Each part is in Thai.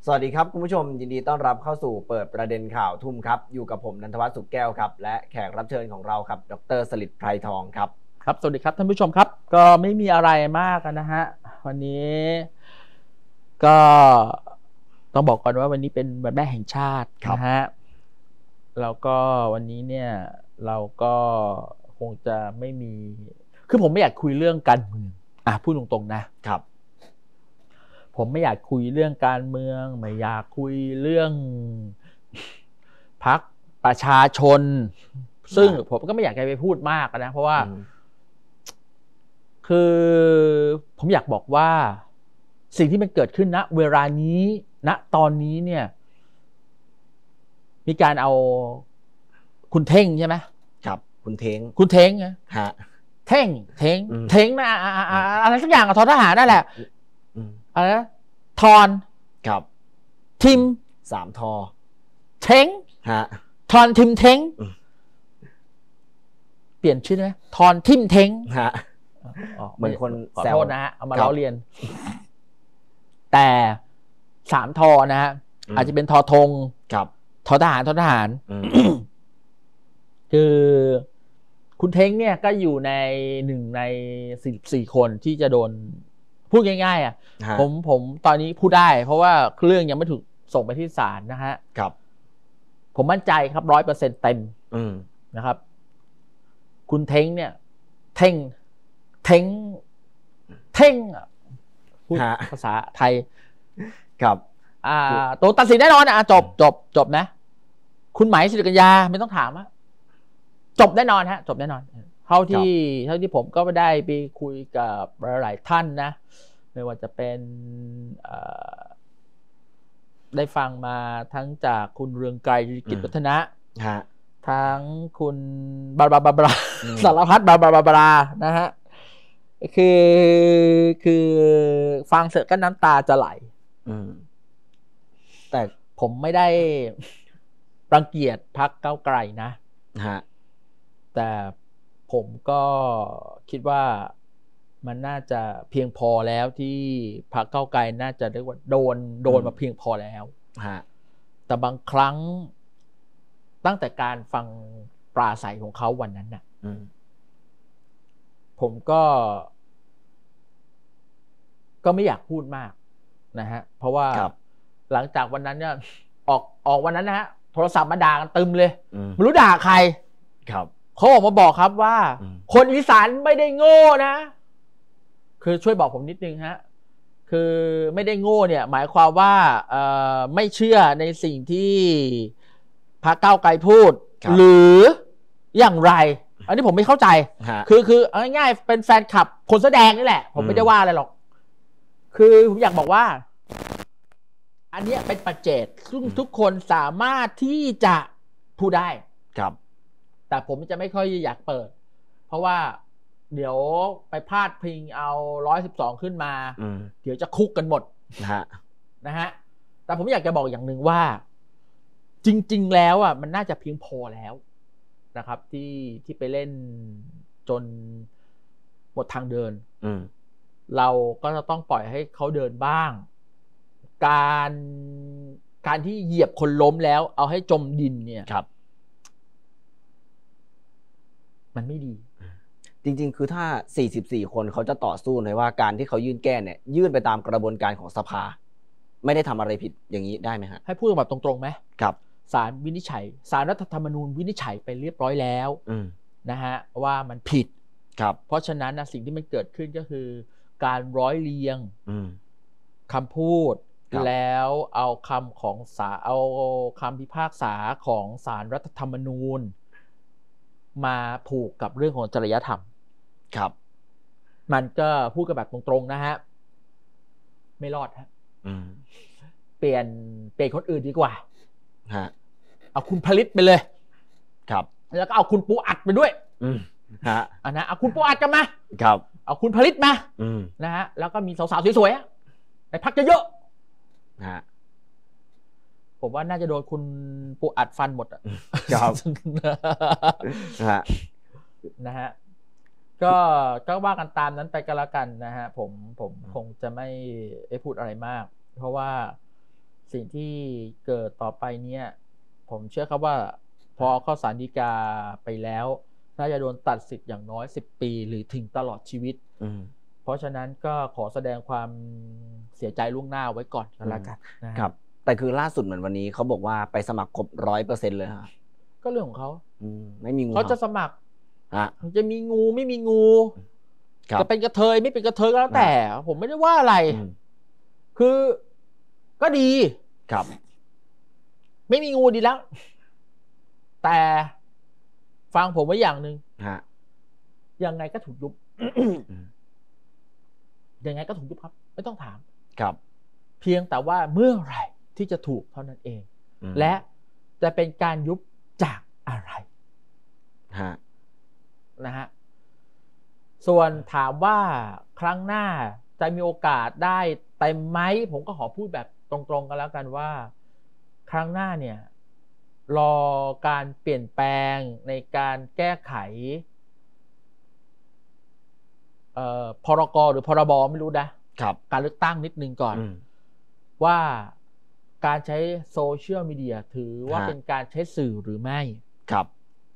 สวัสดีครับคุณผู้ชมยินดีต้อนรับเข้าสู่เปิดประเด็นข่าวทุ่มครับอยู่กับผมนันทวัฒน์สุขแก้วครับและแขกรับเชิญของเราครับดร.สฤทธิ์ไพรทองครับครับสวัสดีครับท่านผู้ชมครับก็ไม่มีอะไรมากนะฮะวันนี้ก็ต้องบอกก่อนว่าวันนี้เป็นวันแม่แห่งชาตินะฮะแล้วก็วันนี้เนี่ยเราก็คงจะไม่มีคือผมไม่อยากคุยเรื่องการเมืองพูดตรงๆนะครับผมไม่อยากคุยเรื่องการเมืองไม่อยากคุยเรื่องพรรคประชาชนซึ่งผมก็ไม่อยากไปพูดมากนะเพราะว่าคือผมอยากบอกว่าสิ่งที่มันเกิดขึ้นณเวลานี้ณตอนนี้เนี่ยมีการเอาคุณเท่งใช่ไหมครับคุณเท้งนะเท่งนะอะไรสักอย่างกับททหารนั่นแหละอะไรนะทอนครับทิม 3 ทอเท้งทอนทิมเท้งเปลี่ยนชื่อไหมทอนทิมเท้งเหมือนคนขอโทษนะฮะเอามาล้อเลียนแต่3 ทอนะฮะอาจจะเป็นทอธงทอทหารคือคุณเท้งเนี่ยก็อยู่ใน1 ใน 14 คนที่จะโดนพูดง่ายๆผมตอนนี้พูดได้เพราะว่าเรื่องยังไม่ถูกส่งไปที่ศาลนะฮะผมมั่นใจครับ 100% เต็มนะครับคุณเท้งเนี่ยเท่งพูดภาษาไทยครับตัวตัดสินแน่นอนจบนะคุณไหมศิริกัญญาไม่ต้องถามจบแน่นอนฮะจบแน่นอนเท่าที่ผมก็ได้ไปคุยกับหลายท่านนะไม่ว่าจะเป็นได้ฟังมาทั้งจากคุณเรืองไกรกิจวัฒนะทั้งคุณบาราสารพัดบารานะฮะคือฟังเสร็จก็น้ำตาจะไหลแต่ผมไม่ได้รังเกียจพรรคก้าวไกลนะแต่ผมก็คิดว่ามันน่าจะเพียงพอแล้วที่พรรคก้าวไกลน่าจะเรียกว่าโดนมาเพียงพอแล้วแต่บางครั้งตั้งแต่การฟังปราศัยของเขาวันนั้นน่ะผมก็ไม่อยากพูดมากนะฮะเพราะว่าหลังจากวันนั้นเนี่ยออกวันนั้นนะฮะโทรศัพท์มาด่ากันตึมเลยไม่รู้ด่าใครเขาออกมาบอกครับว่าคนอีสานไม่ได้โง่นะคือช่วยบอกผมนิดนึงฮะคือไม่ได้โง่เนี่ยหมายความว่าไม่เชื่อในสิ่งที่พรรคก้าวไกลพูดหรืออย่างไรอันนี้ผมไม่เข้าใจคือง่ายๆเป็นแฟนคลับคนแสดงนี่แหละผมไม่ได้ว่าอะไรหรอกคือผมอยากบอกว่าอันนี้เป็นปัจเจกซึ่งทุกคนสามารถที่จะพูดได้แต่ผมจะไม่ค่อยอยากเปิดเพราะว่าเดี๋ยวไปพาดพิงเอา112ขึ้นมาเดี๋ยวจะคุกกันหมดนะฮะแต่ผมอยากจะบอกอย่างหนึ่งว่าจริงๆแล้วมันน่าจะเพียงพอแล้วนะครับที่ไปเล่นจนหมดทางเดินเราก็จะต้องปล่อยให้เขาเดินบ้างการที่เหยียบคนล้มแล้วเอาให้จมดินเนี่ยมันไม่ดีจริงๆคือถ้า44 คนเขาจะต่อสู้เลยว่าการที่เขายื่นแก้เนี่ยยื่นไปตามกระบวนการของสภาไม่ได้ทำอะไรผิดอย่างนี้ได้ไหมฮะให้พูดแบบตรงๆไหมศาลวินิจฉัยศาลรัฐธรรมนูญวินิจฉัยไปเรียบร้อยแล้วนะฮะว่ามันผิดเพราะฉะนั้นนะสิ่งที่มันเกิดขึ้นก็คือการร้อยเรียงคำพูดแล้วเอาคำของเอาคำพิพากษาของศาลรัฐธรรมนูญมาผูกกับเรื่องของจริยธรรมมันก็พูดกันแบบตรงๆนะฮะไม่รอดฮะเปลี่ยนคนอื่นดีกว่าเอาคุณผลิตไปเลยแล้วก็เอาคุณปูอัดไปด้วยนะเอาคุณปูอัดกันมาเอาคุณผลิตมานะฮะแล้วก็มีสาวๆสวยๆในพักเยอะๆผมว่าน่าจะโดนคุณปูอัดฟันหมดนะฮะก็ว่ากันตามนั้นไปก็แล้วกันนะฮะผมคงจะไม่พูดอะไรมากเพราะว่าสิ่งที่เกิดต่อไปเนี่ยผมเชื่อครับว่าพอเข้าศาลฎีกาไปแล้วน่าจะโดนตัดสิทธิ์อย่างน้อย10 ปีหรือถึงตลอดชีวิตเพราะฉะนั้นก็ขอแสดงความเสียใจล่วงหน้าไว้ก่อนก็แล้วกันนะครับแต่คือล่าสุดเหมือนวันนี้เขาบอกว่าไปสมัครครบ100%เลยครับก็เรื่องของเขาไม่มีงูเขาจะสมัครจะมีงูไม่มีงูจะเป็นกระเทยไม่เป็นกระเทยก็แล้วแต่ผมไม่ได้ว่าอะไรคือก็ดีครับไม่มีงูดีแล้วแต่ฟังผมไว้อย่างหนึ่งยังไงก็ถูกยุบยังไงก็ถูกยุบครับไม่ต้องถามครับเพียงแต่ว่าเมื่อไหร่ที่จะถูกเท่านั้นเองและจะเป็นการยุบจากอะไรนะฮะส่วนถามว่าครั้งหน้าจะมีโอกาสได้เต็มไหมผมก็ขอพูดแบบตรงๆกันแล้วกันว่าครั้งหน้าเนี่ยรอการเปลี่ยนแปลงในการแก้ไขพรก.หรือพรบ.ไม่รู้นะครับการเลือกตั้งนิดนึงก่อนว่าการใช้โซเชียลมีเดียถือว่าเป็นการใช้สื่อหรือไม่ครับ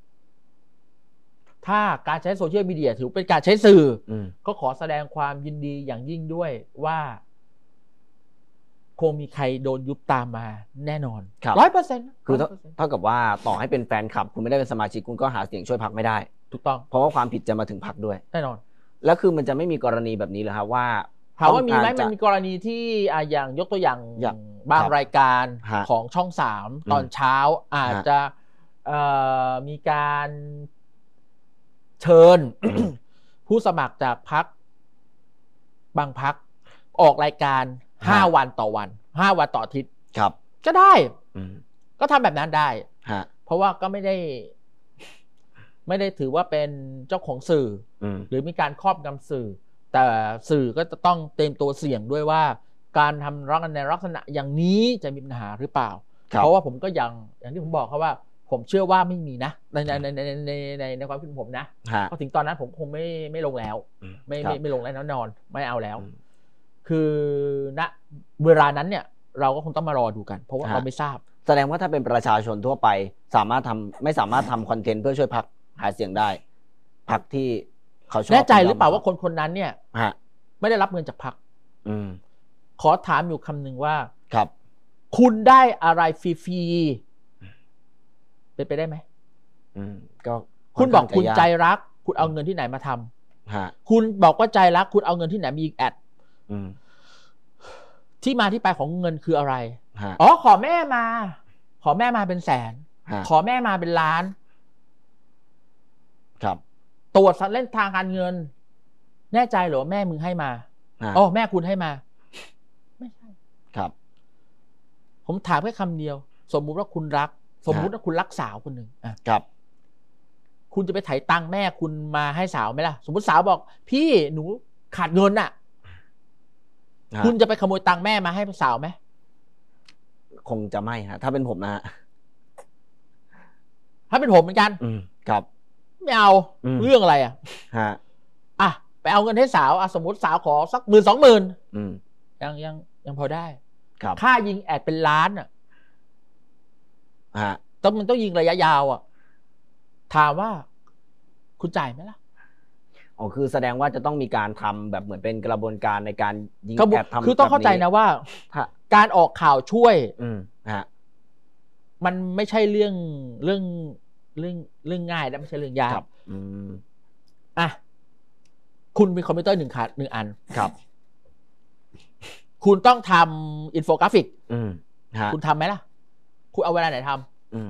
ถ้าการใช้โซเชียลมีเดียถือเป็นการใช้สื่อก็ขอแสดงความยินดีอย่างยิ่งด้วยว่าคงมีใครโดนยุบตามมาแน่นอน 100% คือเท่ากับว่าต่อให้เป็นแฟนคลับคุณไม่ได้เป็นสมาชิกคุณก็หาเสียงช่วยพรรคไม่ได้ถูกต้องเพราะว่าความผิดจะมาถึงพรรคด้วยแน่นอนแล้วคือมันจะไม่มีกรณีแบบนี้เลยครับว่าถามว่ามีไหมมันมีกรณีที่อย่างยกตัวอย่างบางรายการของช่อง3ตอนเช้าอาจจะมีการเชิญ ผู้สมัครจากพรรคบางพรรคออกรายการ5 วันต่อวัน5 วันต่ออาทิตย์ครับก็ได้ก็ทำแบบนั้นได้เพราะว่าก็ไม่ได้ถือว่าเป็นเจ้าของสื่อหรือมีการครอบงำสื่อแต่สื่อก็จะต้องเตรียมตัวเสี่ยงด้วยว่าการทำในลักษณะอย่างนี้จะมีปัญหาหรือเปล่าเพราะว่าผมก็อย่างที่ผมบอกเขาว่าผมเชื่อว่าไม่มีนะในความคิดผมนะพอถึงตอนนั้นผมคงไม่ลงแล้วไม่ลงแล้วแน่นอนไม่เอาแล้วคือณเวลานั้นเนี่ยเราก็คงต้องมารอดูกันเพราะว่าเราไม่ทราบแสดงว่าถ้าเป็นประชาชนทั่วไปไม่สามารถทำคอนเทนต์เพื่อช่วยพรรคหาเสียงได้พรรคที่เขาชอบแน่ใจหรือเปล่าว่าคนนั้นเนี่ยไม่ได้รับเงินจากพรรคขอถามอยู่คำหนึ่งว่าครับคุณได้อะไรฟรีๆเป็นไปได้ไหมก็คุณบอกคุณใจรักคุณเอาเงินที่ไหนมาทำคุณบอกว่าใจรักคุณเอาเงินที่ไหนมายิงแอดที่มาที่ไปของเงินคืออะไรอ๋อขอแม่มาเป็นแสนขอแม่มาเป็นล้านครับตรวจเล่นทางการเงินแน่ใจเหรอแม่มึงให้มาอ๋อแม่คุณให้มาไม่ใช่ครับผมถามแค่คำเดียวสมมุติว่าคุณรักสาวคนหนึ่งครับคุณจะไปไถตังค์แม่คุณมาให้สาวไหมล่ะสมมติสาวบอกพี่หนูขาดเงินคุณจะไปขโมยตังค์แม่มาให้สาวไหมคงจะไม่ฮะถ้าเป็นผมนะฮะถ้าเป็นผมเหมือนกันครับไม่เอาเรื่องอะไรไปเอาเงินให้สาวสมมติสาวขอสัก10,000-20,000ยังพอได้ค่ายิงแอดเป็นล้านมันต้องยิงระยะยาวถามว่าคุณจ่ายไหมล่ะอ๋อคือแสดงว่าจะต้องมีการทำแบบเหมือนเป็นกระบวนการในการยิงแอดทำคือต้องเข้าใจนะว่าการออกข่าวช่วยมันไม่ใช่เรื่องง่ายและไม่ใช่เรื่องยากคุณมีคอมพิวเตอร์1 อันครับคุณต้องทำอินโฟกราฟิกคุณทำไหมล่ะคุณเอาเวลาไหนท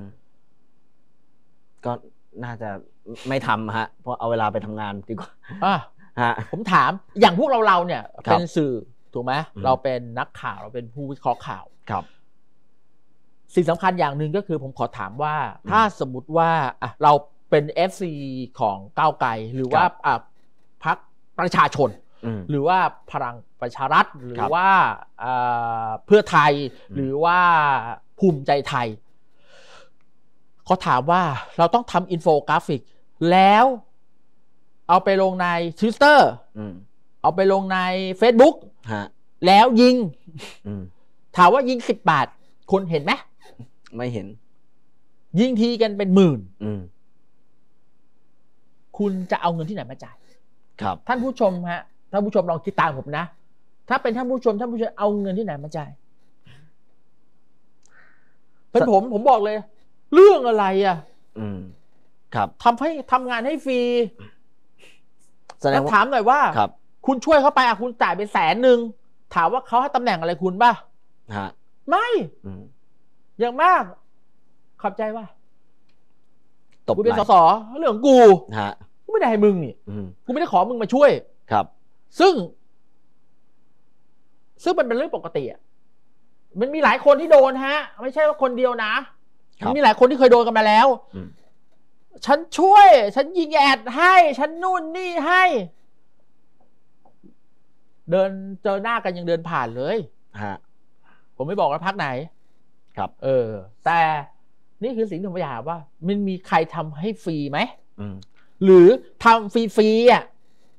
ำก็น่าจะไม่ทำฮะเพราะเอาเวลาไปทำงานดีกว่าผมถามอย่างพวกเราเนี่ยเป็นสื่อถูกไหมเราเป็นนักข่าวเราเป็นผู้วิเคราะห์ข่าวครับสิ่งสำคัญอย่างหนึ่งก็คือผมขอถามว่าถ้าสมมุติว่าเราเป็น FC ของก้าวไกลหรือว่าพรรคประชาชนหรือว่าพลังประชารัฐหรือว่าเพื่อไทยหรือว่าภูมิใจไทยเขาถามว่าเราต้องทำอินโฟกราฟิกแล้วเอาไปลงใน Twitter เอาไปลงใน Facebook แล้วยิงถามว่ายิง10 บาทคนเห็นไหมไม่เห็นยิงทีกันเป็นหมื่น คุณจะเอาเงินที่ไหนมาจ่ายครับท่านผู้ชมฮะท่านผู้ชมลองคิดตามผมนะถ้าเป็นท่านผู้ชมเอาเงินที่ไหนมาจ่ายเป็นผมบอกเลยเรื่องอะไรอ่ะครับทำงานให้ฟรีแสดงว่าถามหน่อยว่าคุณช่วยเขาไปคุณจ่ายไป100,000ถามว่าเขาให้ตำแหน่งอะไรคุณป่ะไม่อย่างมากขอบใจว่ากูเป็นสสเรื่องของกูกูไม่ได้ให้มึงนี่กูไม่ได้ขอมึงมาช่วยครับซึ่งมันเป็นเรื่องปกติอ่ะมันมีหลายคนที่โดนฮะไม่ใช่ว่าคนเดียวนะมันมีหลายคนที่เคยโดนกันมาแล้วฉันช่วยฉันยิงแอดให้ฉันนู่นนี่ให้เดินเจอหน้ากันยังเดินผ่านเลยผมไม่บอกว่าพรรคไหนครับแต่นี่คือสิ่งที่ผมอยากว่ามันมีใครทำให้ฟรีไหมหรือทำฟรีๆอ่ะ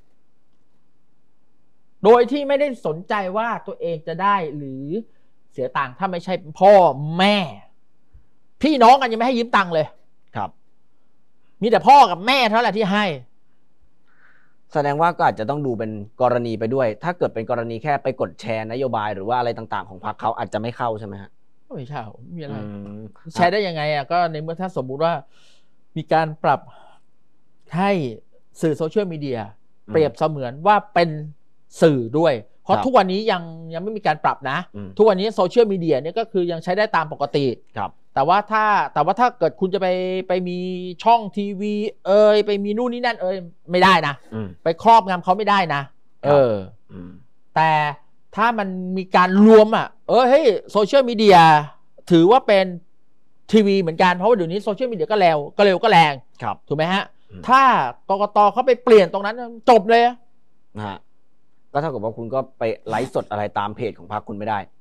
โดยที่ไม่ได้สนใจว่าตัวเองจะได้หรือเสียตังค์ถ้าไม่ใช่พ่อแม่พี่น้องกันยังไม่ให้ยืมตังค์เลยครับมีแต่พ่อกับแม่เท่านั้นที่ให้แสดงว่าก็อาจจะต้องดูเป็นกรณีไปด้วยถ้าเกิดเป็นกรณีแค่ไปกดแชร์นโยบายหรือว่าอะไรต่างๆของพรรคเขาอาจจะไม่เข้าใช่ไหมฮะไม่ใช่มีอะไรแชร์ได้ยังไงอ่ะก็ในเมื่อถ้าสมมุติว่ามีการปรับให้สื่อโซเชียลมีเดียเปรียบเสมือนว่าเป็นสื่อด้วยเพราะทุกวันนี้ยังไม่มีการปรับนะทุกวันนี้โซเชียลมีเดียเนี่ยก็คือยังใช้ได้ตามปกติครับแต่ว่าถ้าเกิดคุณจะไปมีช่องทีวีไปมีนู่นนี่นั่นไม่ได้นะไปครอบงำเขาไม่ได้นะแต่ถ้ามันมีการรวมเฮ้ยโซเชียลมีเดียถือว่าเป็นทีวีเหมือนกันเพราะว่าเดี๋ยวนี้โซเชียลมีเดียก็เร็วก็แรงถูกไหมฮะถ้ากกตเขาไปเปลี่ยนตรงนั้นจบเลยนะฮะก็เท่ากับว่าคุณก็ไปไลฟ์สดอะไรตามเพจของพรรคคุณไม่ได้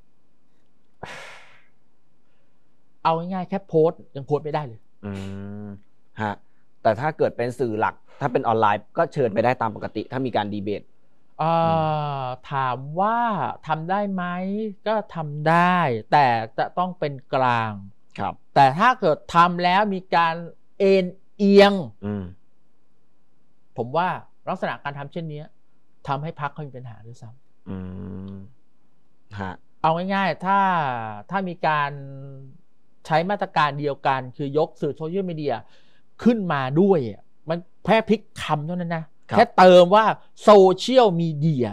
เอาง่ายๆแค่โพสต์ยังโพสต์ไม่ได้เลยฮะแต่ถ้าเกิดเป็นสื่อหลักถ้าเป็นออนไลน์ก็เชิญไปได้ตามปกติถ้ามีการดีเบตถามว่าทำได้ไหมก็ทำได้แต่จะต้องเป็นกลางครับแต่ถ้าเกิดทำแล้วมีการเอ็นเอียงผมว่าลักษณะการทำเช่นนี้ทำให้พรรคเขามีปัญหาด้วยซ้ำเอาง่ายๆถ้ามีการใช้มาตรการเดียวกันคือยกสื่อโซเชียลมีเดียขึ้นมาด้วยมันแค่พลิกคำเท่านั้นนะแค่เติมว่าโซเชียลมีเดีย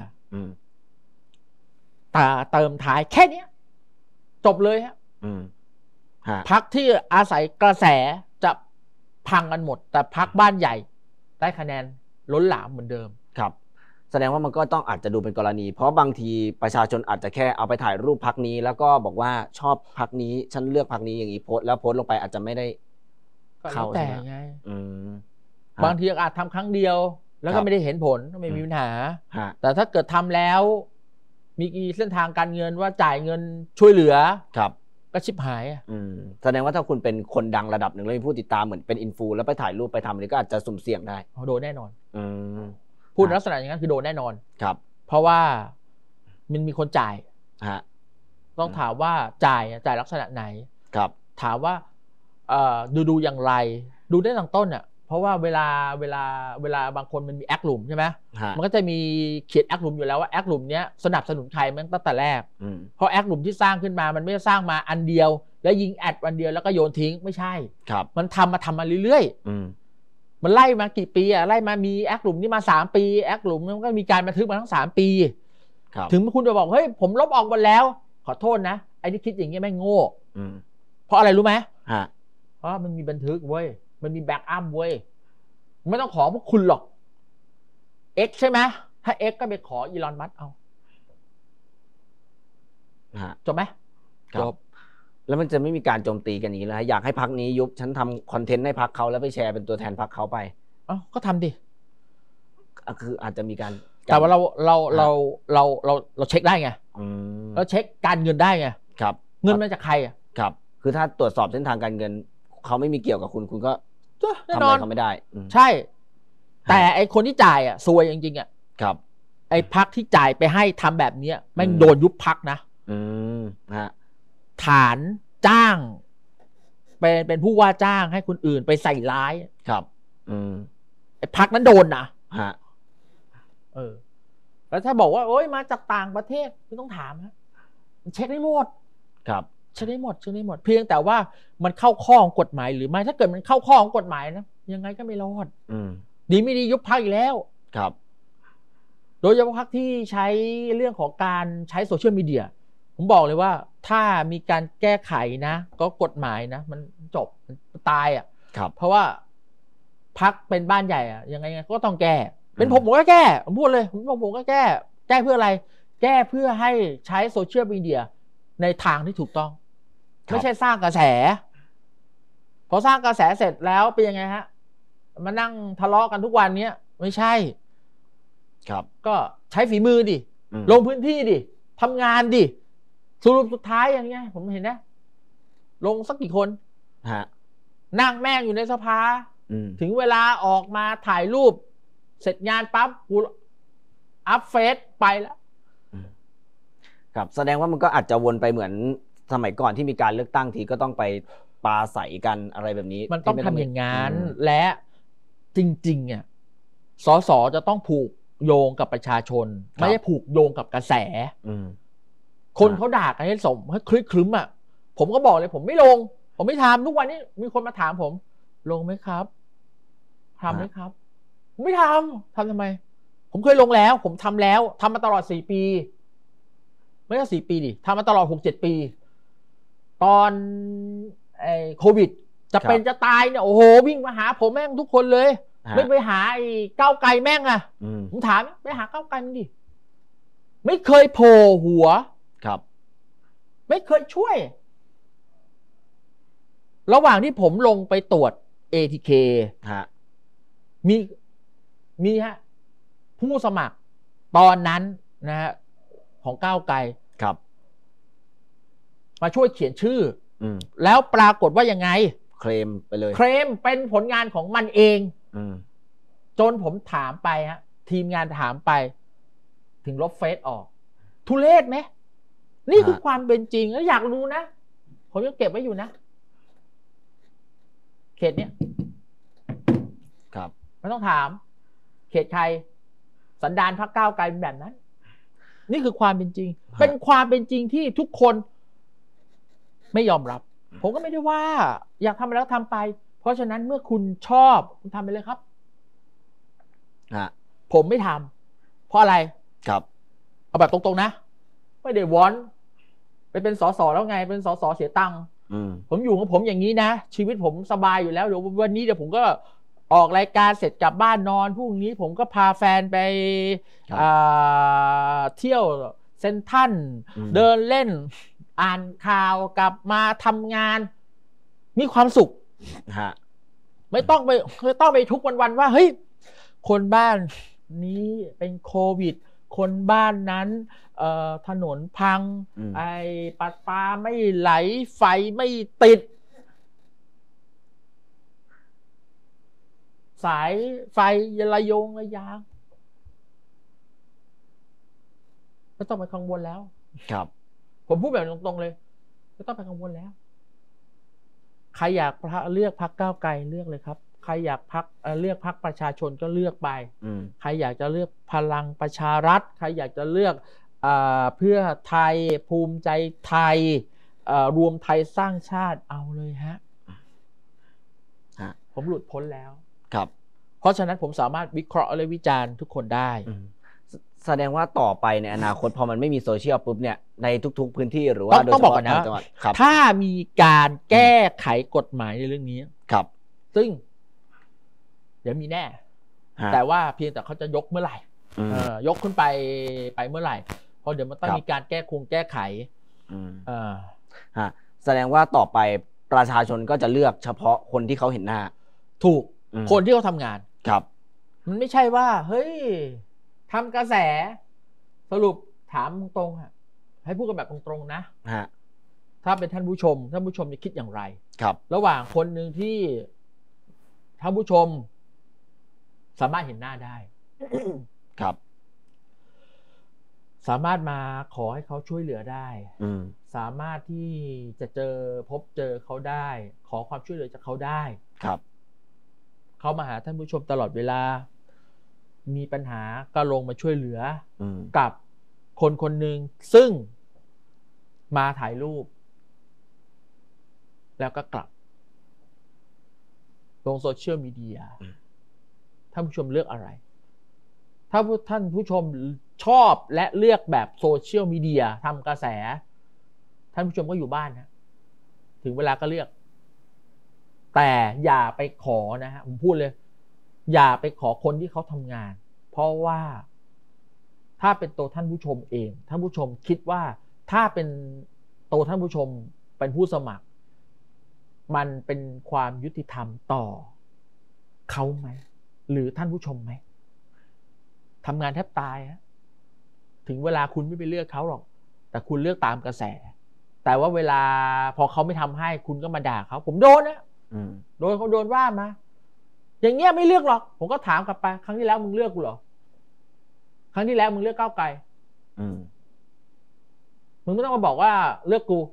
เติมท้ายแค่นี้จบเลยฮะพรรคที่อาศัยกระแสจะพังกันหมดแต่พรรคบ้านใหญ่ได้คะแนนล้นหลามเหมือนเดิมครับแสดงว่ามันก็ต้องอาจจะดูเป็นกรณีเพราะบางทีประชาชนอาจจะแค่เอาไปถ่ายรูปพรรคนี้แล้วก็บอกว่าชอบพรรคนี้ฉันเลือกพรรคนี้อย่างนี้โพสต์แล้วโพสต์ลงไปอาจจะไม่ได้เข้าแต่ไงบางทีอาจทำครั้งเดียวแล้วก็ไม่ได้เห็นผลก็ไม่มีปัญหาแต่ถ้าเกิดทำแล้วมีเส้นทางการเงินว่าจ่ายเงินช่วยเหลือครับก็ชิบหายแสดงว่าถ้าคุณเป็นคนดังระดับหนึ่งแล้วมีผู้ติดตามเหมือนเป็นอินฟูแล้วไปถ่ายรูปไปทำอะไรก็อาจจะสุ่มเสี่ยงได้โดนแน่นอนพูดลักษณะอย่างนั้นคือโดนแน่นอนครับเพราะว่ามันมีคนจ่ายต้องถามว่าจ่ายลักษณะไหนครับถามว่าดูอย่างไรดูได้ตั้งต้นเพราะว่าเวลาบางคนมันมีแอคหลุมใช่ไหมมันก็จะมีเขียนแอคหลุมอยู่แล้วว่าแอคหลุมเนี้ยสนับสนุนใครตั้งแต่แรกเพราะแอคหลุมที่สร้างขึ้นมามันไม่ได้สร้างมาอันเดียวแล้วยิงแอดวันเดียวแล้วก็โยนทิ้งไม่ใช่มันทำมาเรื่อยๆมันไล่มากี่ปีไล่มามีแอคหลุมนี่มา3 ปีแอคหลุมมันก็มีการบันทึกมาทั้ง3 ปีถึงคุณจะบอกเฮ้ยผมลบออกหมดแล้วขอโทษนะไอ้ที่คิดอย่างนี้ไม่โง่เพราะอะไรรู้ไหมเพราะมันมีบันทึกเว้ยมันมีแบ็กอัพเว้ยไม่ต้องขอพวกคุณหรอก X ใช่ไหมถ้า X ก็ไปขออีลอนมัสก์เอาจบไหมจบแล้วมันจะไม่มีการโจมตีกันนี้แล้วอยากให้พรรคนี้ยุบฉันทำคอนเทนต์ให้พรรคเขาแล้วไปแชร์เป็นตัวแทนพรรคเขาไปก็ทำดิคืออาจจะมีการแต่ว่าเราเช็คได้ไงเราเช็คการเงินได้ไงครับเงินมาจากใครครับคือถ้าตรวจสอบเส้นทางการเงินเขาไม่มีเกี่ยวกับคุณก็ทำอะไรเขาไม่ได้ใช่แต่ไอคนที่จ่ายซวยจริงๆครับไอพรรคที่จ่ายไปให้ทำแบบนี้แม่งโดนยุบพรรคนะฮะฐานจ้างเป็นผู้ว่าจ้างให้คนอื่นไปใส่ร้ายครับไอ้พรรคนั้นโดนนะฮะแล้วถ้าบอกว่าโอ๊ยมาจากต่างประเทศไม่ต้องถามฮะเช็คได้หมดครับเช็คได้หมดเพียงแต่ว่ามันเข้าข้อของกฎหมายหรือไม่ถ้าเกิดมันเข้าข้อของกฎหมายนะยังไงก็ไม่รอดดีไม่ดียุบพรรคอีกแล้วครับโดยเฉพาะพรรคที่ใช้เรื่องของการใช้โซเชียลมีเดียผมบอกเลยว่าถ้ามีการแก้ไขนะก็กฎหมายนะมันจบมันตายครับเพราะว่าพรรคเป็นบ้านใหญ่ยังไงก็ต้องแก้เป็นผมก็แก้ผมพูดเลยผมก็แก้เพื่ออะไรแก้เพื่อให้ใช้โซเชียลมีเดียในทางที่ถูกต้องไม่ใช่สร้างกระแสพอสร้างกระแสเสร็จแล้วเป็นยังไงฮะมานั่งทะเลาะกันทุกวันนี้ไม่ใช่ครับก็ใช้ฝีมือดิลงพื้นที่ดิทำงานดิสรุปสุดท้ายอย่างเงี้ยผมเห็นนะลงสักกี่คนนั่งแม่งอยู่ในสภาถึงเวลาออกมาถ่ายรูปเสร็จงานปั๊บกูอัพเฟซไปแล้วครับแสดงว่ามันก็อาจจะวนไปเหมือนสมัยก่อนที่มีการเลือกตั้งทีก็ต้องไปปาใส่กันอะไรแบบนี้มันต้องทำอย่างนั้นและจริงๆสสจะต้องผูกโยงกับประชาชนไม่ใช่ผูกโยงกับกระแสคนเขาด่ากันให้สมให้คลึ้ครึ้มผมก็บอกเลยผมไม่ลงผมไม่ทำทุกวันนี้มีคนมาถามผมลงไหมครับทำไหมครับผมไม่ทำทำไมผมเคยลงแล้วผมทำแล้วทำมาตลอด4 ปีไม่ใช่4 ปีดิทำมาตลอด6-7 ปีตอนโควิดจะเป็นจะตายเนี่ยโอ้โหวิ่งมาหาผมแม่งทุกคนเลยไม่ไปหาไอ้ก้าวไกลแม่งผมถามไปหาก้าวไกลมันดิไม่เคยโผล่หัวครับไม่เคยช่วยระหว่างที่ผมลงไปตรวจ ATK มีฮะผู้สมัครตอนนั้นนะฮะของก้าวไกลครับมาช่วยเขียนชื่อแล้วปรากฏว่ายังไงเคลมไปเลยเคลมเป็นผลงานของมันเองจนผมถามไปฮะทีมงานถามไปถึงลบเฟซออกทุเรศไหมนี่คือความเป็นจริงแล้วอยากรู้นะผมยังเก็บไว้อยู่นะเขตเนี้ยครับไม่ต้องถามเขตใครสันดานพรรคก้าวไกลเป็นแบบนั้นนี่คือความเป็นจริงเป็นความเป็นจริงที่ทุกคนไม่ยอมรับผมก็ไม่ได้ว่าอยากทำอะไรก็ทำไปเพราะฉะนั้นเมื่อคุณชอบคุณทำไปเลยครับผมไม่ทำเพราะอะไรครับเอาแบบตรงๆนะไม่ได้วอนไปเป็นสสแล้วไงเป็นสสเสียตังค์ผมอยู่ของผมอย่างนี้นะชีวิตผมสบายอยู่แล้วเดี๋ยววันนี้เดี๋ยวผมก็ออกรายการเสร็จกลับบ้านนอนพรุ่งนี้ผมก็พาแฟนไปเที่ยวเซ็นทรัลเดินเล่นอ่านข่าวกลับมาทำงานมีความสุขไม่ต้องไปทุกวันว่าเฮ้ยคนบ้านนี้เป็นโควิดคนบ้านนั้นถนนพังไอ้ปลาไม่ไหลไฟไม่ติดสายไฟระยงระยางไม่ต้องไปกังวลแล้วครับผมพูดแบบตรงๆเลยไม่ต้องไปกังวลแล้วใครอยากเลือกพรรคก้าวไกลเลือกเลยครับใครอยากเลือกพรรคประชาชนก็เลือกไปใครอยากจะเลือกพลังประชารัฐใครอยากจะเลือกเพื่อไทยภูมิใจไทยรวมไทยสร้างชาติเอาเลยฮะผมหลุดพ้นแล้วครับเพราะฉะนั้นผมสามารถวิเคราะห์และวิจารณ์ทุกคนได้แสดงว่าต่อไปในอนาคตพอมันไม่มีโซเชียลปุ๊บเนี่ยในทุกๆพื้นที่หรือว่าโดยเฉพาะในจังหวัดถ้ามีการแก้ไขกฎหมายในเรื่องนี้ครับซึ่งเดี๋ยวมีแน่แต่ว่าเพียงแต่เขาจะยกเมื่อไหร่ยกขึ้นไปเมื่อไหร่เพราะเดี๋ยวมันต้องมีการแก้ไขแสดงว่าต่อไปประชาชนก็จะเลือกเฉพาะคนที่เขาเห็นหน้าถูกคนที่เขาทำงานครับมันไม่ใช่ว่าเฮ้ยทำกระแสสรุปถามตรงๆให้พูดกันแบบตรงๆนะถ้าเป็นท่านผู้ชมจะคิดอย่างไรครับระหว่างคนหนึ่งที่ท่านผู้ชมสามารถเห็นหน้าได้ครับสามารถมาขอให้เขาช่วยเหลือได้ สามารถที่จะพบเจอเขาได้ ขอความช่วยเหลือจากเขาได้ครับเขามาหาท่านผู้ชมตลอดเวลามีปัญหาก็ลงมาช่วยเหลือกับคนคนหนึ่งซึ่งมาถ่ายรูปแล้วก็กลับลงโซเชียลมีเดียท่านผู้ชมเลือกอะไรถ้าท่านผู้ชมชอบและเลือกแบบโซเชียลมีเดียทำกระแสท่านผู้ชมก็อยู่บ้านนะถึงเวลาก็เลือกแต่อย่าไปขอนะฮะผมพูดเลยอย่าไปขอคนที่เขาทำงานเพราะว่าถ้าเป็นตัวท่านผู้ชมเองท่านผู้ชมคิดว่าถ้าเป็นตัวท่านผู้ชมเป็นผู้สมัครมันเป็นความยุติธรรมต่อเขาไหมหรือท่านผู้ชมไหมทำงานแทบตายฮะถึงเวลาคุณไม่ไปเลือกเขาหรอกแต่คุณเลือกตามกระแสแต่ว่าเวลาพอเขาไม่ทำให้คุณก็มาด่าเขาผมโดนนะโดนเขาโดนว่ามาอย่างเงี้ยไม่เลือกหรอกผมก็ถามกลับไปครั้งที่แล้วมึงเลือกกูเหรอครั้งที่แล้วมึงเลือกก้าวไกลมึงไม่ต้องมาบอกว่าเลือกกู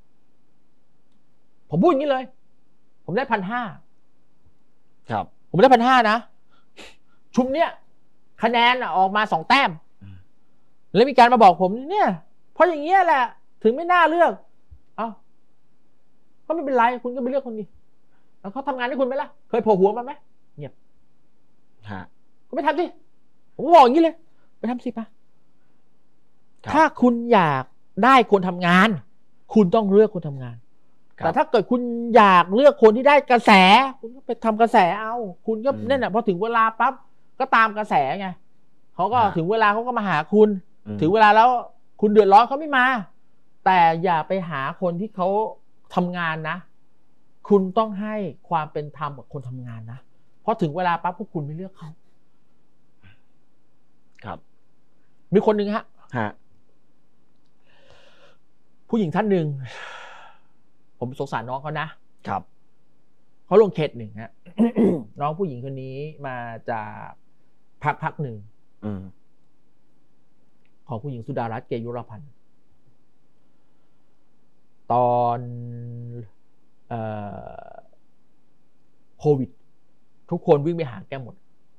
ผมพูดอย่างนี้เลยผมได้1,500 ครับผมได้1,500นะชุมเนี้ยคะแนนออกมา2 แต้มแล้วมีการมาบอกผมเนี่ยเพราะอย่างเงี้ยแหละถึงไม่น่าเลือกเอ้าก็ไม่เป็นไรคุณก็ไปเลือกคนนี้แล้วเขาทำงานให้คุณไหมล่ะเคยโผล่หัวมาไหมเงียบก็ไม่ทำสิผมบอกอย่างนี้เลยไปทำสิป่ะถ้าคุณอยากได้คนทำงานคุณต้องเลือกคนทำงานแต่ถ้าเกิดคุณอยากเลือกคนที่ได้กระแสคุณก็ไปทำกระแสเอาคุณก็นั่นแหละพอถึงเวลาปั๊บก็ตามกระแสไงเขาก็ถึงเวลาเขาก็มาหาคุณถึงเวลาแล้วคุณเดือดร้อนเขาไม่มาแต่อย่าไปหาคนที่เขาทำงานนะคุณต้องให้ความเป็นธรรมกับคนทำงานนะเพราะถึงเวลาปั๊บพวกคุณไม่เลือกเขาครับมีคนหนึ่งฮะผู้หญิงท่านหนึ่งผมสงสารน้องเขานะครับเขาลงเขต1ฮะ น้องผู้หญิงคนนี้มาจากพักหนึ่งของผู้หญิงสุดารัตน์เกยุรพันธ์ตอนโควิดทุกคนวิ่งไปหาแกหมด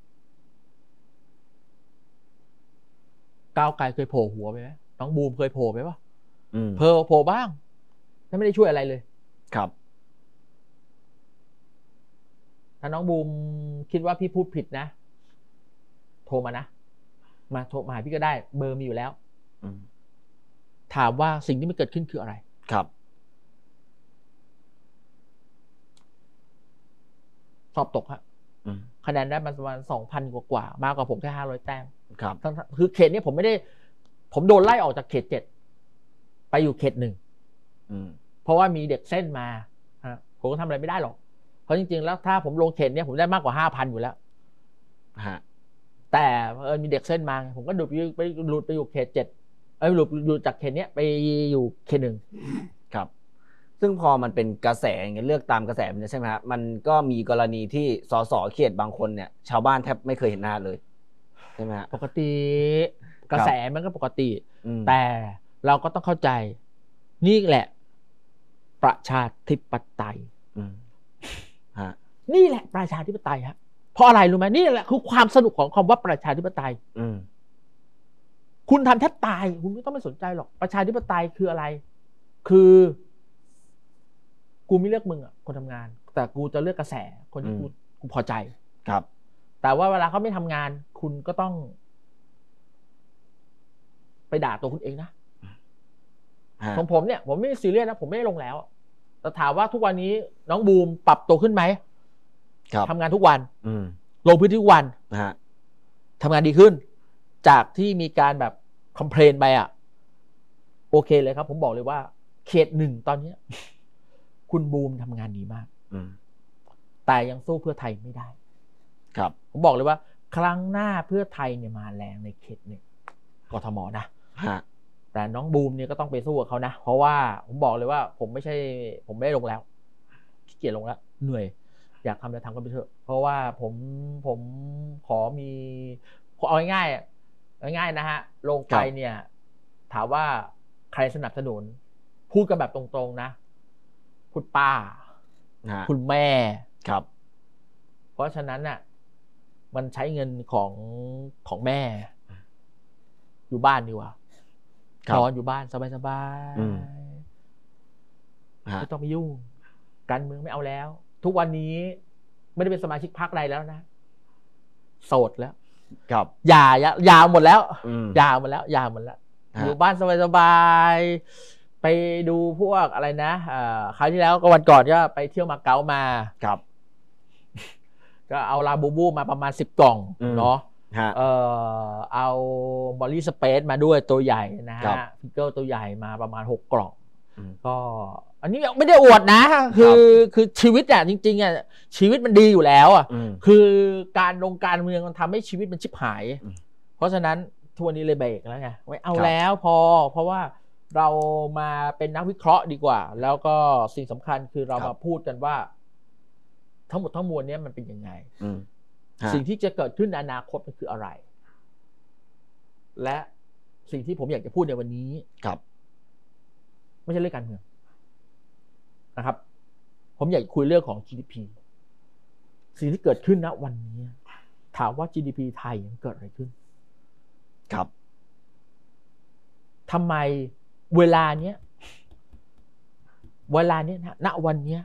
ก้าวไกลเคยโผล่หัวไปไหมน้องบูมเคยโผล่ไปปะโผล่บ้างแต่ไม่ได้ช่วยอะไรเลยครับถ้าน้องบูมคิดว่าพี่พูดผิดนะโทรมานะมาโทรมาหาพี่ก็ได้เบอร์มีอยู่แล้วถามว่าสิ่งที่มันเกิดขึ้นคืออะไรครับสอบตกฮะคะแนนได้ประมาณ 2,000 กว่ามากกว่าผมแค่500 แต้มครับคือเขตนี้ผมโดนไล่ออกจากเขต7ไปอยู่เขต1เพราะว่ามีเด็กเส้นมาผมก็ทำอะไรไม่ได้หรอกเพราะจริงๆแล้วถ้าผมลงเขตนี้ผมได้มากกว่า 5,000 อยู่แล้วแต่มีเด็กเส้นมาผมก็หลุดไปอยู่เขต7หลุดอยู่จากเขตนี้ไปอยู่เขต1 ครับซึ่งพอมันเป็นกระแสอย่างเงี้ยเลือกตามกระแสมันใช่ไหมครับมันก็มีกรณีที่สสเขตบางคนเนี่ยชาวบ้านแทบไม่เคยเห็นหน้าเลยใช่ไหมครับปกติกระแสมันก็ปกติแต่เราก็ต้องเข้าใจนี่แหละประชาธิปไตยนี่แหละประชาธิปไตยฮะเพราะอะไรรู้ไหมนี่แหละคือความสนุกของคำว่าประชาธิปไตยคุณทำแทบตายคุณไม่ต้องไปสนใจหรอกประชาธิปไตยคืออะไรคือกูไม่เลือกมึงอ่ะคนทำงานแต่กูจะเลือกกระแสคนที่กูพอใจครับแต่ว่าเวลาเขาไม่ทำงานคุณก็ต้องไปด่าตัวคุณเองนะของผมเนี่ยผมไม่ซีเรียสนะผมไม่ได้ลงแล้วแต่ถามว่าทุกวันนี้น้องบูมปรับตัวขึ้นไหมทำงานทุกวันลงพื้นที่ทุกวันทำงานดีขึ้นจากที่มีการแบบคอมเพลนไปโอเคเลยครับผมบอกเลยว่าเขต1ตอนนี้คุณบูมทำงานดีมากแต่ยังสู้เพื่อไทยไม่ได้ครับผมบอกเลยว่าครั้งหน้าเพื่อไทยเนี่ยมาแรงในเขต1กทมนะแต่น้องบูมเนี่ยก็ต้องไปสู้กับเขานะเพราะว่าผมบอกเลยว่าผมไม่ได้ลงแล้วขี้เกียจลงแล้วเหนื่อยอยากทำอะไรทำก็ไปเถอะเพราะว่าผมขอเอาง่ายนะฮะลงไปเนี่ยถามว่าใครสนับสนุนพูดกันแบบตรงๆนะคุณป้าคุณแม่ครับเพราะฉะนั้นน่ะมันใช้เงินของแม่อยู่บ้านดีกว่านอนอยู่บ้านสบายๆไม่ต้องไปยุ่งการเมืองไม่เอาแล้วทุกวันนี้ไม่ได้เป็นสมาชิกพรรคอะไรแล้วนะโสดแล้วครับยาหมดแล้วยาหมดแล้วอยู่บ้านสบายๆไปดูพวกอะไรนะคราวที่แล้วก็วันก่อนก็ไปเที่ยวมาเก๊ามาครับก็เอาลาบูบูมาประมาณ10 กล่องเนาะเอาบอลลี่สเปซมาด้วยตัวใหญ่นะฮะฟิกเกอร์ตัวใหญ่มาประมาณ6 กล่องก็อันนี้ไม่ได้อวดนะคือชีวิตอ่ะจริงๆอ่ะชีวิตมันดีอยู่แล้วอ่ะคือการเมืองมันทำให้ชีวิตมันชิบหายเพราะฉะนั้นทุกวันนี้เลยเบรกแล้วไงไม่เอาแล้วเพราะว่าเรามาเป็นนักวิเคราะห์ดีกว่าแล้วก็สิ่งสำคัญคือเรามาพูดกันว่าทั้งหมดทั้งมวลนี้มันเป็นยังไงสิ่งที่จะเกิดขึ้นในอนาคตมันคืออะไรและสิ่งที่ผมอยากจะพูดในวันนี้ไม่ใช่เรื่องการเมืองนะครับผมอยากคุยเรื่องของ GDP สิ่งที่เกิดขึ้นณวันนี้ถามว่า GDP ไทยมันเกิดอะไรขึ้นครับทำไมเวลาเนี้ยนะณวันนี้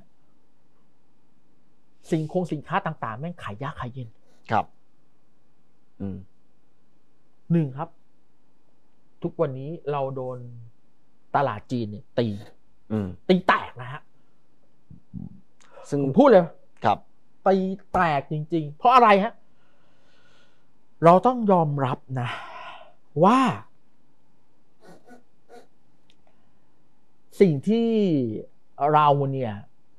สินค้าต่างๆแม่งขายยากขายเย็นครับ 1ครับทุกวันนี้เราโดนตลาดจีนเนี่ยตีแตกนะฮะซึ่งพูดเลยครับตีแตกจริงๆเพราะอะไรฮะเราต้องยอมรับนะว่าสิ่งที่เราเนี่ย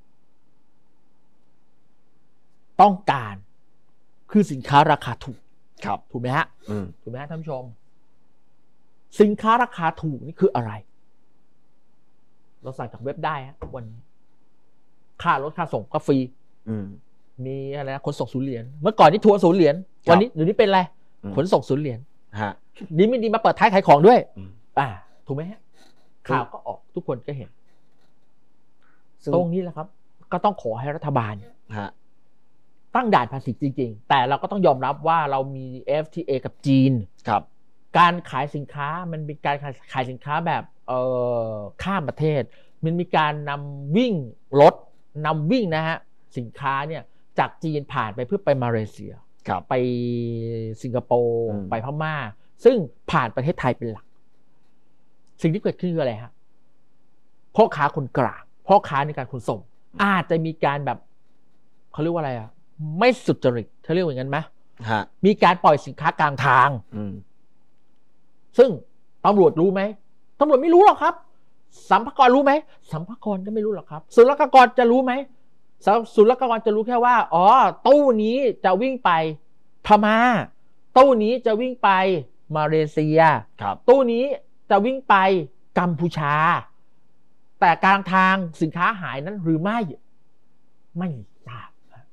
ต้องการคือสินค้าราคาถูกครับถูกไหมฮะถูกไหมฮะท่านผู้ชมสินค้าราคาถูกนี่คืออะไรเราสั่งจากเว็บได้ฮะวันนี้ค่ารถค่าส่งก็ฟรีมีอะไรนะขนส่ง$0เมื่อก่อนนี่ทัวร์$0วันนี้เดี๋ยวนี้เป็นอะไรขนส่ง$0ดีไม่ดีมาเปิดท้ายขายของด้วยถูกไหมฮะข่าวก็ออกทุกคนก็เห็นตรงนี้แหละครับก็ต้องขอให้รัฐบาลตั้งด่านภาษีจริงๆแต่เราก็ต้องยอมรับว่าเรามี FTA กับจีนครับการขายสินค้ามันเป็นการขายสินค้าแบบข้ามประเทศมันมีการนำวิ่งนะฮะสินค้าเนี่ยจากจีนผ่านไปเพื่อไปมาเลเซียไปสิงคโปร์ไปพม่าซึ่งผ่านประเทศไทยเป็นหลักสิ่งที่เกิดขึ้นคืออะไรฮะพ่อค้าคนกลางพ่อค้าในการขนส่งอาจจะมีการแบบเขาเรียกว่าอะไรอ่ะไม่สุจริตเขาเรียกอย่างนั้นไหมมีการปล่อยสินค้ากลางทางซึ่งตำรวจรู้ไหมตำรวจไม่รู้หรอกครับสัมภากรรู้ไหมสัมภากรก็ไม่รู้หรอกครับศุลกากรจะรู้ไหมศุลกากรจะรู้แค่ว่าตู้นี้จะวิ่งไปพม่าตู้นี้จะวิ่งไปมาเลเซียตู้นี้จะวิ่งไปกัมพูชาแต่กลางทางสินค้าหายนั้นหรือไม่ทราบ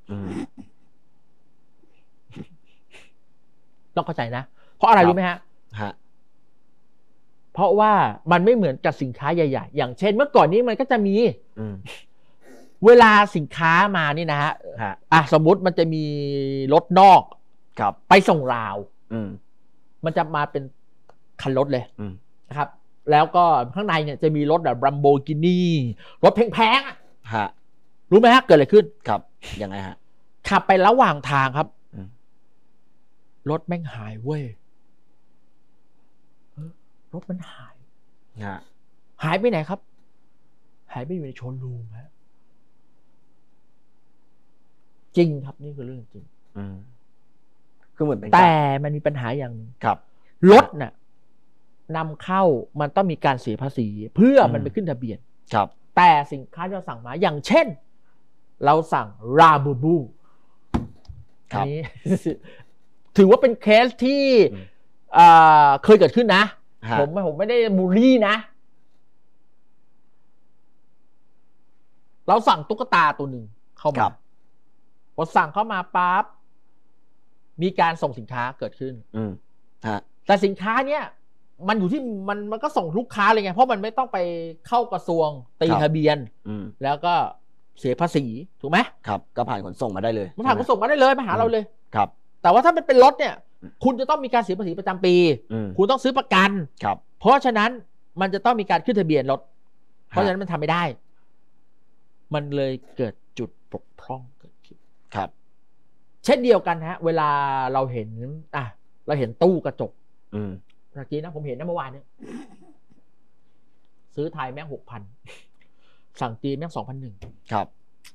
ต้องเข้าใจนะเพราะอะไรรู้ไหมฮะเพราะว่ามันไม่เหมือนกับสินค้าใหญ่ๆอย่างเช่นเมื่อก่อนนี้มันก็จะมีเวลาสินค้ามานี่นะฮะสมมุติมันจะมีรถนอกไปส่งลาวมันจะมาเป็นคันรถเลยนะครับแล้วก็ข้างในเนี่ยจะมีรถแบบลัมโบกินีรถแพงๆรู้ไหมฮะเกิดอะไรขึ้นครับยังไงฮะขับไประหว่างทางครับรถแม่งหายเว้ยรถมันหายไปไหนครับหายไปอยู่ในโชว์รูมฮะจริงครับนี่คือเรื่องจริงคือเหมือนแต่มันมีปัญหาอย่างนึงครับรถน่ะนำเข้ามันต้องมีการเสียภาษีเพื่อมันไปขึ้นทะเบียนครับแต่สินค้าที่เราสั่งมาอย่างเช่นเราสั่งราบูบูอันนี้ ถือว่าเป็นเคสที่เคยเกิดขึ้นนะผมไม่ได้บูลลี่นะเราสั่งตุ๊กตาตัวหนึ่งเข้ามาพอสั่งเข้ามาปั๊บมีการส่งสินค้าเกิดขึ้นแต่สินค้าเนี้ยมันอยู่ที่มันก็ส่งลูกค้าเลยไงเพราะมันไม่ต้องไปเข้ากระทรวงตีทะเบียนแล้วก็เสียภาษีถูกไหมครับก็ผ่านขนส่งมาได้เลยมันผ่านขนส่งมาได้เลยมาหาเราเลยครับแต่ว่าถ้ามันเป็นรถเนี่ยคุณจะต้องมีการเสียภาษีประจำปีคุณต้องซื้อประกันครับเพราะฉะนั้นมันจะต้องมีการขึ้นทะเบียนรถเพราะฉะนั้นมันทำไม่ได้มันเลยเกิดจุดบกพร่องเกิดขึ้นครับเช่นเดียวกันฮะเวลาเราเห็นตู้กระจกเมื่อกี้นะผมเห็นนะเมื่อวานเนี่ยซื้อไทยแม่ง 6,000 สั่งจีนแม่ง 2,100 ครับ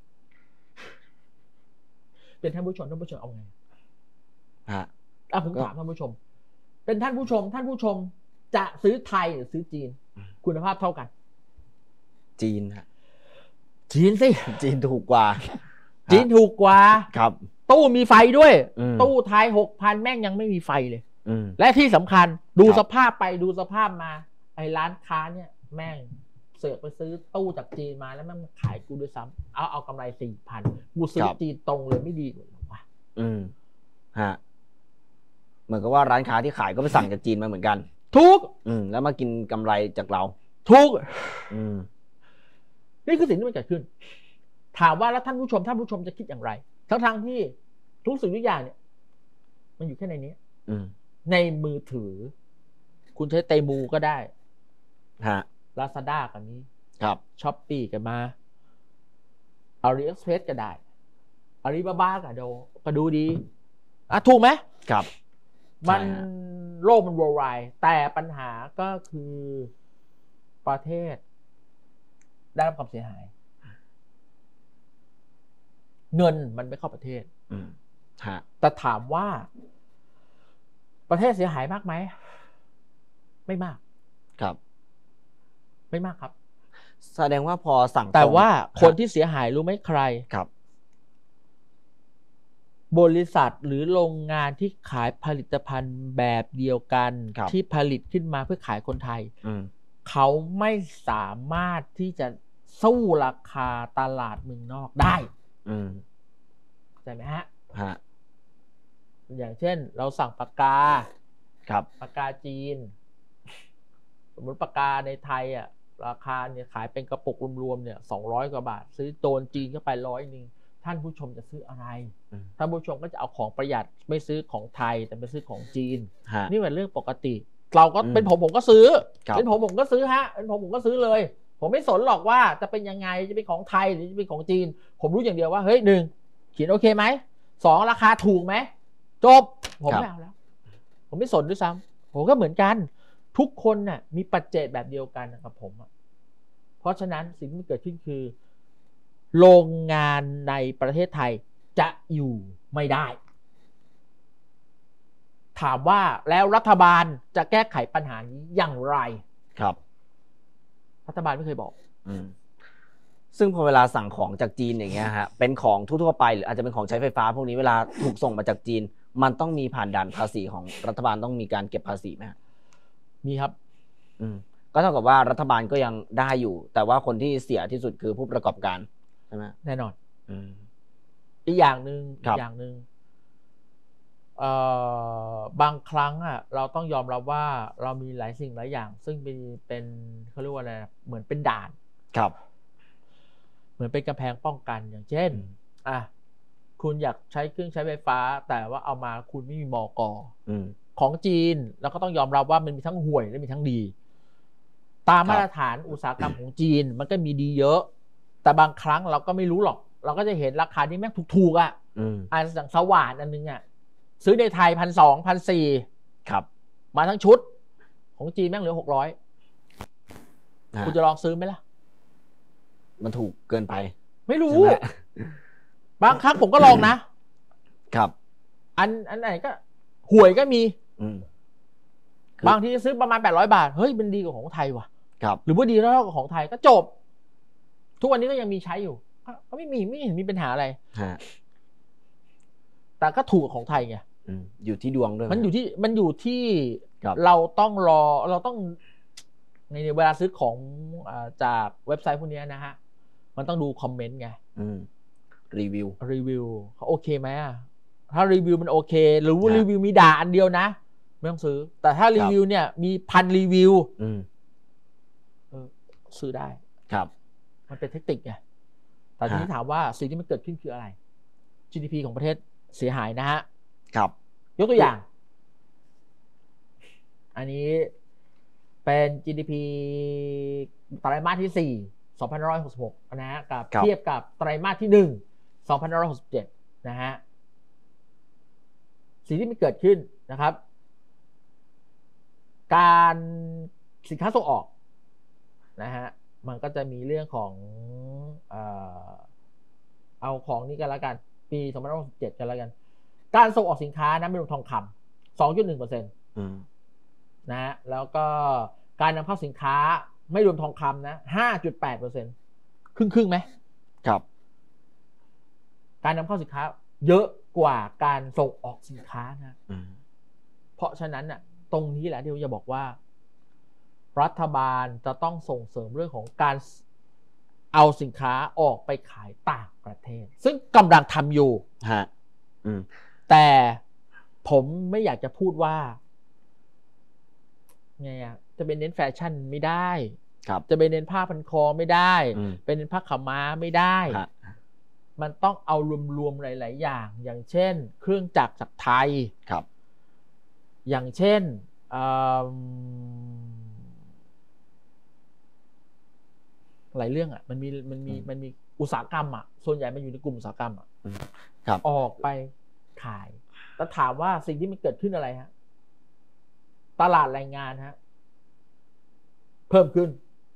เป็นท่านผู้ชมเอาไงผมถามท่านผู้ชมเป็นท่านผู้ชมจะซื้อไทยหรือซื้อจีนคุณภาพเท่ากันจีนฮะจีนสิจีนถูกกว่าครับตู้มีไฟด้วยตู้ไทย 6,000 แม่งยังไม่มีไฟเลยและที่สำคัญดูสภาพไปดูสภาพมาไอ้ร้านค้าเนี่ยแม่งเสือกไปซื้อตู้จากจีนมาแล้วแม่งขายกูด้วยซ้ำเอากำไร 4,000 กูซื้อจีนตรงเลยไม่ดีกว่าหรอวะฮะเหมือนกับว่าร้านค้าที่ขายก็ไปสั่งจากจีนมาเหมือนกันถูกแล้วมากินกำไรจากเราถูกนี่คือสิ่งที่มันเกิดขึ้นถามว่าแล้วท่านผู้ชมจะคิดอย่างไรทั้งที่ทุกสิ่งทุกอย่างเนี่ยมันอยู่แค่ในนี้ในมือถือคุณใช้เตมูก็ได้Lazada กันนี้ครับ Shopee กันมา AliExpress ก็ได้ Alibaba ก็ดูดีถูกไหมครับมันโลกมัน worldwide แต่ปัญหาก็คือประเทศได้รับความเสียหายเงินมันไม่เข้าประเทศแต่ถามว่าประเทศเสียหายมากไหมไม่มากครับไม่มากครับแสดงว่าพอสั่งแต่ว่าคนที่เสียหายรู้ไหมใครครับบริษัทหรือโรงงานที่ขายผลิตภัณฑ์แบบเดียวกันที่ผลิตขึ้นมาเพื่อขายคนไทยเขาไม่สามารถที่จะสู้ราคาตลาดเมืองนอกได้ใช่ไหมฮะอย่างเช่นเราสั่งปากกาปากกาจีนสมมติปากกาในไทยราคาเนี่ยขายเป็นกระปุกรวมๆเนี่ย200 กว่าบาทซื้อโดนจีนเข้าไป100ท่านผู้ชมจะซื้ออะไรท่านผู้ชมก็จะเอาของประหยัดไม่ซื้อของไทยแต่ไปซื้อของจีนนี่เป็นเรื่องปกติเราก็เป็นผมก็ซื้อเป็นผมก็ซื้อฮะเป็นผมก็ซื้อเลยผมไม่สนหรอกว่าจะเป็นยังไงจะเป็นของไทยหรือจะเป็นของจีนผมรู้อย่างเดียวว่าเฮ้ย1เขียนโอเคไหม2ราคาถูกไหมจบผมไม่เอาแล้วผมไม่สนด้วยซ้ำผมก็เหมือนกันทุกคนน่ะมีปัจเจกแบบเดียวกันกับผมเพราะฉะนั้นสิ่งที่เกิดขึ้นคือโรงงานในประเทศไทยจะอยู่ไม่ได้ถามว่าแล้วรัฐบาลจะแก้ไขปัญหานี้อย่างไรครับรัฐบาลไม่เคยบอกซึ่งพอเวลาสั่งของจากจีนอย่างเงี้ยฮะเป็นของทั่วไปหรืออาจจะเป็นของใช้ไฟฟ้าพวกนี้เวลาถูกส่งมาจากจีนมันต้องมีผ่านด่านภาษีของรัฐบาลต้องมีการเก็บภาษีไหมมีครับก็เท่ากับว่ารัฐบาลก็ยังได้อยู่แต่ว่าคนที่เสียที่สุดคือผู้ประกอบการใช่ไหมแน่นอนอีกอย่างหนึ่งบางครั้งเราต้องยอมรับว่าเรามีหลายสิ่งหลายอย่างซึ่งเป็นเขาเรียกว่าอะไรเหมือนเป็นด่านครับเหมือนเป็นกำแพงป้องกันอย่างเช่นคุณอยากใช้เครื่องใช้ไฟฟ้าแต่ว่าเอามาคุณไม่มีมก.ของจีนเราก็ต้องยอมรับว่ามันมีทั้งห่วยและมีทั้งดีตามมาตรฐานอุตสาหกรรมของจีนมันก็มีดีเยอะแต่บางครั้งเราก็ไม่รู้หรอกเราก็จะเห็นราคาที่แม่งถูกๆอย่างสว่านอันนึงซื้อในไทย 1,200 1,400 ครับมาทั้งชุดของจีนแม่งเหลือ600คุณจะลองซื้อไหมล่ะมันถูกเกินไปไม่รู้บางครั้งผมก็ลองนะครับอันไหนก็ห่วยก็มีบางทีซื้อประมาณ800 บาทเฮ้ยมันดีกว่าของไทยว่ะหรือว่าดีเท่ากับของไทยก็จบทุกวันนี้ก็ยังมีใช้อยู่ก็ไม่เห็นมีปัญหาอะไรแต่ก็ถูกของไทยไงอยู่ที่ดวงด้วยมันอยู่ที่เราต้องในเวลาซื้อของจากเว็บไซต์พวกนี้นะฮะมันต้องดูคอมเมนต์ไงรีวิวเขาโอเคไหมถ้ารีวิวมันโอเคหรือว่ารีวิวมีด่าอันเดียวนะไม่ต้องซื้อแต่ถ้ารีวิวเนี่ยมี1,000 รีวิวซื้อได้ครับมันเป็นเทคนิคไงแต่ทีนี้ถามว่าสิ่งที่มันเกิดขึ้นคืออะไร GDP ของประเทศเสียหายนะฮะครับยกตัวอย่างอันนี้เป็น GDP ไตรมาสที่4 2566นะฮะกับเทียบกับไตรมาสที่1 2567นะฮะสิ่งที่มันเกิดขึ้นนะครับการสินค้าส่งออกนะฮะมันก็จะมีเรื่องของเอาของนี้กันแล้วกันปี2567กันแล้วกันการส่งออกสินค้านะไม่รวมทองคำ 2.1% นะฮะแล้วก็การนำเข้าสินค้าไม่รวมทองคำนะ 5.8% ครึ่งไหมครับการนำเข้าสินค้าเยอะกว่าการส่งออกสินค้านะเพราะฉะนั้นน่ะตรงนี้แหละที่เราจะบอกว่ารัฐบาลจะต้องส่งเสริมเรื่องของการเอาสินค้าออกไปขายต่างประเทศซึ่งกำลังทำอยู่แต่ผมไม่อยากจะพูดว่าไงจะเป็นเน้นแฟชั่นไม่ได้จะไปเน้นผ้าพันคอไม่ได้เป็นเน้นผ้าขาวม้าไม่ได้มันต้องเอารวมๆหลายๆอย่างเช่นเครื่องจักรจากไทยอย่างเช่นหลายเรื่องมันมีอุตสาหกรรมส่วนใหญ่มันอยู่ในกลุ่มอุตสาหกรรมออกไปขายแล้วถามว่าสิ่งที่มันเกิดขึ้นอะไรฮะตลาดแรงงานฮะเพิ่มขึ้น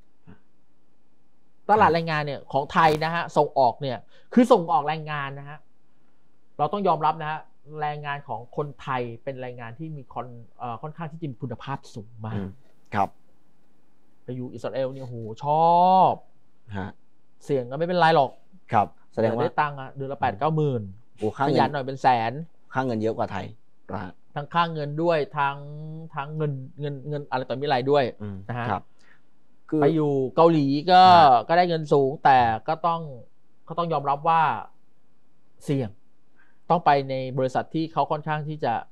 ตลาดแรงงานเนี่ยของไทยนะฮะส่งออกเนี่ยคือส่งออกแรงงานนะฮะเราต้องยอมรับนะฮะแรงงานของคนไทยเป็นแรงงานที่มีค่อนข้างที่จะมีคุณภาพสูงมากครับไปอยู่อิสราเอลเนี่ยโหชอบเสี่ยงก็ไม่เป็นไรหรอกครับแสดงว่าได้ตังค์เดือนละ 8-9 หมื่นขยันหน่อยเป็นแสนค่าเงินเยอะกว่าไทยทั้งค่าเงินด้วยทั้งเงินอะไรต่อมีอะไรด้วยนะฮะไปอยู่เกาหลีก็ได้เงินสูงแต่ก็ต้องยอมรับว่าเสี่ยงต้องไปในบริษัทที่เขาค่อนข้างที่จะ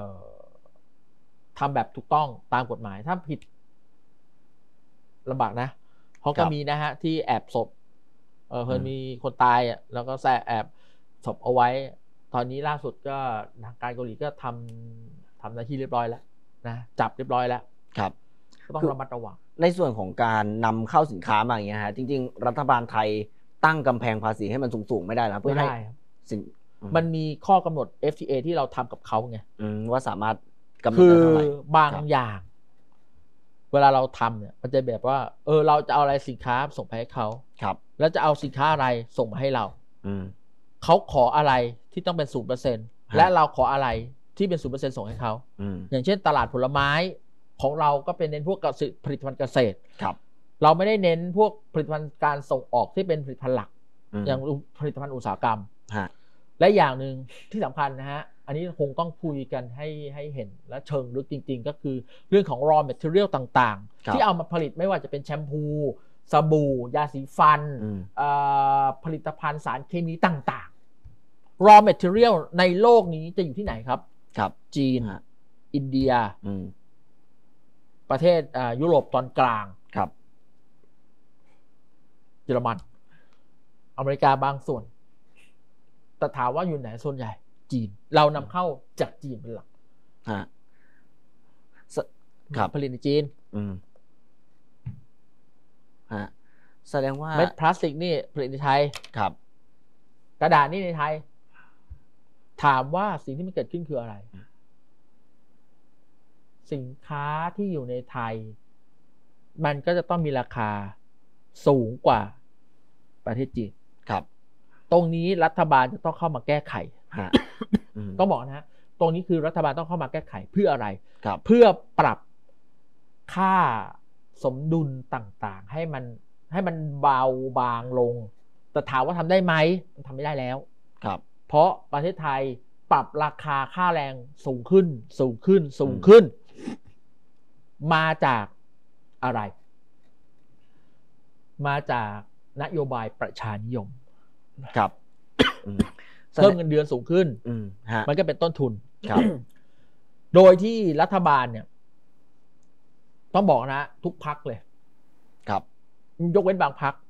ทำแบบถูกต้องตามกฎหมายถ้าผิดลำบากนะเขาก็มีนะฮะที่แอบศพเคยมีคนตายแล้วก็แอบศพเอาไว้ตอนนี้ล่าสุดก็ทางการเกาหลีก็ทำหน้าที่เรียบร้อยแล้วนะจับเรียบร้อยแล้วครับก็ต้องระมัดระวังในส่วนของการนำเข้าสินค้ามาอย่างเงี้ยฮะจริงๆรัฐบาลไทยตั้งกำแพงภาษีให้มันสูงๆไม่ได้นะเพื่อให้มันมีข้อกำหนด FTA ที่เราทำกับเขาไงว่าสามารถกำหนดได้เท่าไหร่บางอย่างเวลาเราทำเนี่ยมันจะแบบว่าเราจะเอาอะไรสินค้าส่งไปให้เขาครับแล้วจะเอาสินค้าอะไรส่งมาให้เราเขาขออะไรที่ต้องเป็น 0% และเราขออะไรที่เป็น 0% ส่งให้เขาอย่างเช่นตลาดผลไม้ของเราก็เป็นเน้นพวกผลิตภัณฑ์เกษตรครับเราไม่ได้เน้นพวกผลิตภัณฑ์การส่งออกที่เป็นผลิตภัณฑ์หลักอย่างผลิตภัณฑ์อุตสาหกรรมและอย่างหนึ่งที่สำคัญนะฮะอันนี้คงต้องคุยกันให้เห็นและเชิงลึกจริงๆก็คือเรื่องของ raw material ต่างๆที่เอามาผลิตไม่ว่าจะเป็นแชมพูสบู่ยาสีฟันผลิตภัณฑ์สารเคมีต่างๆ raw material ในโลกนี้จะอยู่ที่ไหนครับจีนอินเดียประเทศยุโรปตอนกลางเยอรมันอเมริกาบางส่วนแต่ถามว่าอยู่ไหนส่วนใหญ่จีนเรานำเข้าจากจีนเป็นหลักผลิตในจีนแสดงว่าเม็ดพลาสติกนี่ผลิตในไทยครับกระดาษนี่ในไทยถามว่าสิ่งที่มันเกิดขึ้นคืออะไรสินค้าที่อยู่ในไทยมันก็จะต้องมีราคาสูงกว่าประเทศจีนครับตรงนี้รัฐบาลจะต้องเข้ามาแก้ไขต้องบอกนะฮะตรงนี้คือรัฐบาลต้องเข้ามาแก้ไขเพื่ออะไรเพื่อปรับค่าสมดุลต่างๆให้มันเบาบางลงแต่ถามว่าทำได้ไหมมันทำไม่ได้แล้วเพราะประเทศไทยปรับราคาค่าแรงสูงขึ้นมาจากอะไรมาจากนโยบายประชานิยมครับเพิ่มเงินเดือนสูงขึ้นมันก็เป็นต้นทุนโดยที่รัฐบาลเนี่ยต้องบอกนะทุกพรรคเลยครับยกเว้นบางพรรค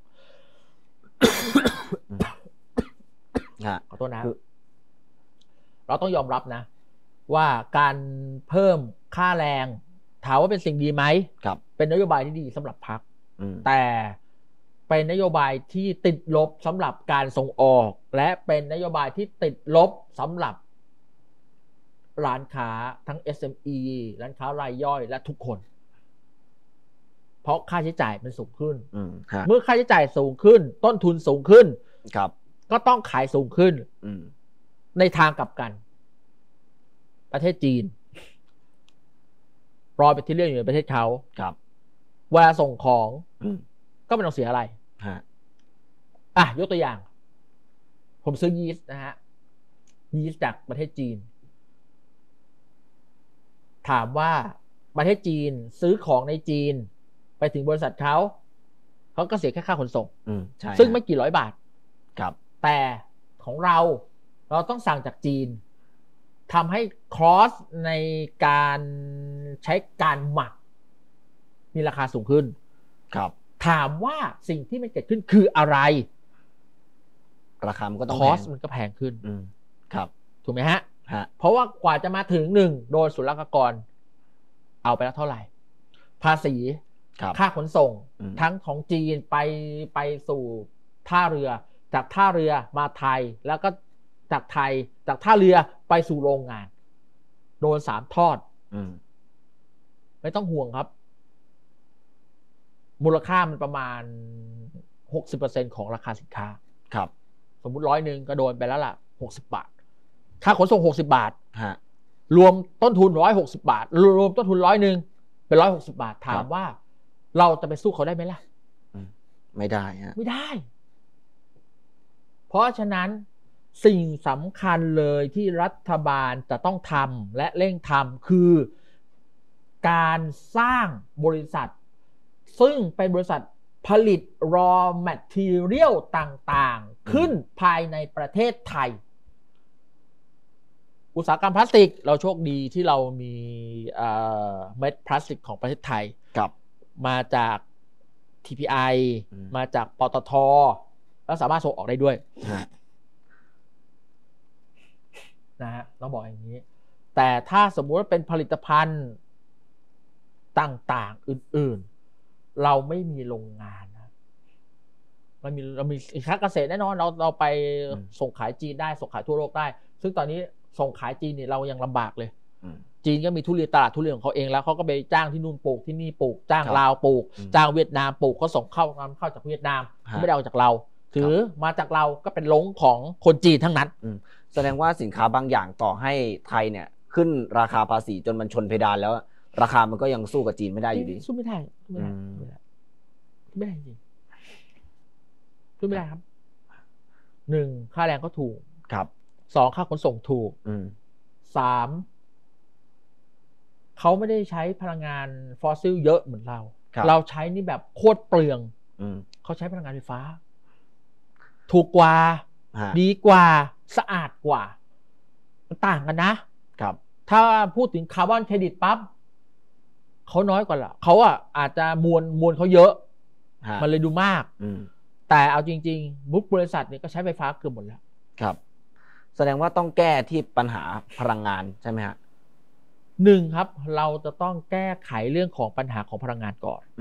ขอโทษนะเราต้องยอมรับนะว่าการเพิ่มค่าแรงถามว่าเป็นสิ่งดีไหมเป็นนโยบายที่ดีสำหรับพรรคแต่เป็นนโยบายที่ติดลบสำหรับการส่งออกและเป็นนโยบายที่ติดลบสำหรับร้านค้าทั้ง SME ร้านค้ารายย่อยและทุกคนเพราะค่าใช้จ่ายมันสูงขึ้นเมื่อค่าใช้จ่ายสูงขึ้นต้นทุนสูงขึ้นก็ต้องขายสูงขึ้นในทางกลับกันประเทศจีนรอไปที่เรื่องอยู่ในประเทศเขาเวลาส่งของก็ไม่ต้องเสียอะไรยกตัวอย่างผมซื้อยีสต์นะฮะยีสต์จากประเทศจีนถามว่าประเทศจีนซื้อของในจีนไปถึงบริษัทเขาก็เสียแค่ค่าขนส่งซึ่งไม่กี่ร้อยบาทแต่ของเราต้องสั่งจากจีนทำให้คอสในการใช้การหมักมีราคาสูงขึ้นถามว่าสิ่งที่มันเกิดขึ้นคืออะไรราคามันก็ต้องคอสมันก็แพงขึ้นถูกไหมฮะ เพราะว่ากว่าจะมาถึงโดยศุลกากรเอาไปแล้วเท่าไหร่ภาษีค่าขนส่งทั้งของจีนไปสู่ท่าเรือจากท่าเรือมาไทยแล้วก็จากไทยจากท่าเรือไปสู่โรงงานโดน3 ทอดไม่ต้องห่วงครับมูลค่ามันประมาณ 60% ของราคาสินค้าสมมุติ100ก็โดนไปแล้วล่ะ60 บาทค่าขนส่ง60 บาทรวมต้นทุน160 บาทรวมต้นทุน100เป็น160 บาทถามว่าเราจะไปสู้เขาได้ไหมล่ะไม่ได้ไม่ได้เพราะฉะนั้นสิ่งสำคัญเลยที่รัฐบาลจะต้องทำและเร่งทำคือการสร้างบริษัทซึ่งเป็นบริษัทผลิต raw material ต่างๆขึ้นภายในประเทศไทยอุตสาหกรรมพลาสติกเราโชคดีที่เรามีเม็ดพลาสติกของประเทศไทยมาจาก TPI มาจากปตท.แล้วสามารถส่งออกได้ด้วยนะฮะต้องบอกอย่างนี้แต่ถ้าสมมุติว่าเป็นผลิตภัณฑ์ต่างๆอื่นๆเราไม่มีโรงงานนะเรามีสินค้าเกษตรแน่นอนเราไปส่งขายจีนได้ส่งขายทั่วโลกได้ซึ่งตอนนี้ส่งขายจีนเนี่ยเรายังลำบากเลยจีนก็มีทุเรียนตลาดทุเรียนของเขาเองแล้วเขาก็ไปจ้างที่นู่นปลูกที่นี่ปลูกจ้างลาวปลูกจ้างเวียดนามปลูกเขาส่งเข้าจากเวียดนามไม่ได้เอาจากเราถือมาจากเราก็เป็นลงของคนจีนทั้งนั้นแสดงว่าสินค้าบางอย่างต่อให้ไทยเนี่ยขึ้นราคาภาษีจนมันชนเพดานแล้วราคามันก็ยังสู้กับจีนไม่ได้อยู่ดีสู้ไม่ได้จริงสู้ไม่ได้ครับ1ค่าแรงก็ถูก2ค่าขนส่งถูก3เขาไม่ได้ใช้พลังงานฟอสซิลเยอะเหมือนเราใช้นี่แบบโคตรเปลืองเขาใช้พลังงานไฟฟ้าถูกกว่าดีกว่าสะอาดกว่ามันต่างกันนะครับถ้าพูดถึงคาร์บอนเครดิตปั๊บเขาน้อยกว่าละเขาอาจจะมวลเขาเยอะมันเลยดูมากแต่เอาจริงๆบริษัทเนี่ยก็ใช้ไฟฟ้าเกือบหมดแล้วครับแสดงว่าต้องแก้ที่ปัญหาพลังงานใช่ไหมฮะ 1ครับเราจะต้องแก้ไขเรื่องของปัญหาของพลังงานก่อน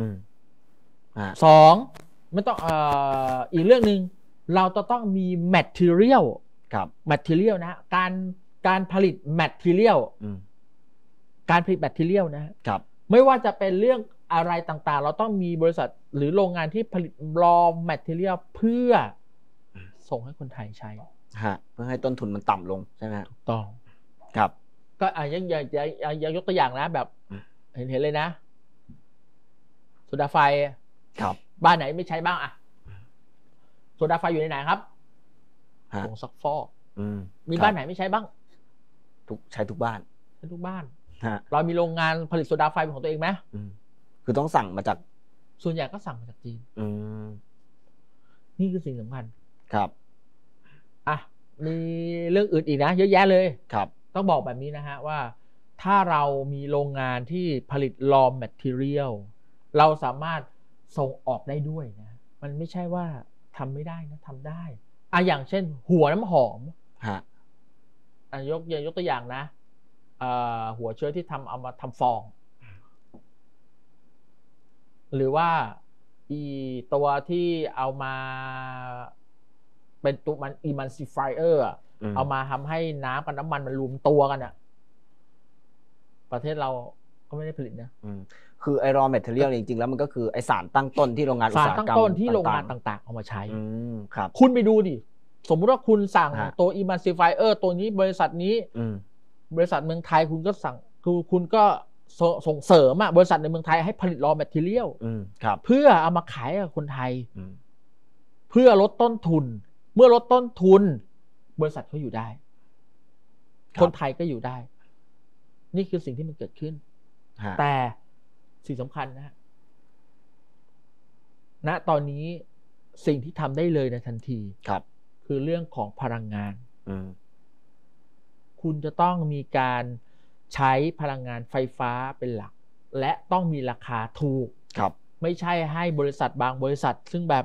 2มันต้องอีกเรื่องนึงเราจะต้องมี material material นะการผลิต material การผลิต material นะครับไม่ว่าจะเป็นเรื่องอะไรต่างๆเราต้องมีบริษัทหรือโรงงานที่ผลิต raw material เพื่อส่งให้คนไทยใช้เพื่อให้ต้นทุนมันต่ำลงใช่ไหมถูกต้องครับก็ยังยกตัวอย่างนะแบบเห็นเลยนะโซดาไฟบ้านไหนไม่ใช้บ้างโซดาไฟอยู่ในไหนครับผงซักฟอกมีบ้านไหนไม่ใช้บ้างใช้ทุกบ้านเรามีโรงงานผลิตโซดาไฟเป็นของตัวเองไหมคือต้องสั่งมาจากส่วนใหญ่ก็สั่งมาจากจีนนี่คือสิ่งสำคัญครับมีเรื่องอื่นอีกนะเยอะแยะเลยต้องบอกแบบนี้นะฮะว่าถ้าเรามีโรงงานที่ผลิต raw material เราสามารถส่งออกได้ด้วยนะมันไม่ใช่ว่าทำไม่ได้นะทำได้อย่างเช่นหัวน้ำหอมยกตัวอย่างนะหัวเชื้อที่เอามาทำฟองหรือว่าตัวที่เอามาเป็นตัวมัน emulsifier เอามาทำให้น้ำกับน้ำมันรวมตัวกันประเทศเราก็ไม่ได้ผลิตนะคือไอ้ raw material จริงๆแล้วมันก็คือไอสารตั้งต้นที่โรงงานอุตสาหกรรมสารตั้งต้นที่โรงงานต่างๆเอามาใช้ครับคุณไปดูดิสมมุติว่าคุณสั่งตัว emulsifier ตัวนี้บริษัทนี้บริษัทเมืองไทยคุณก็สั่งคุณก็ส่งเสริมบริษัทในเมืองไทยให้ผลิต raw material เพื่อเอามาขายกับคนไทยเพื่อลดต้นทุนเมื่อลดต้นทุนบริษัทเขาอยู่ได้คนไทยก็อยู่ได้นี่คือสิ่งที่มันเกิดขึ้นแต่สิ่งสำคัญณตอนนี้สิ่งที่ทำได้เลยในทันทีคือเรื่องของพลังงานคุณจะต้องมีการใช้พลังงานไฟฟ้าเป็นหลักและต้องมีราคาถูกไม่ใช่ให้บริษัทบางบริษัทซึ่งแบบ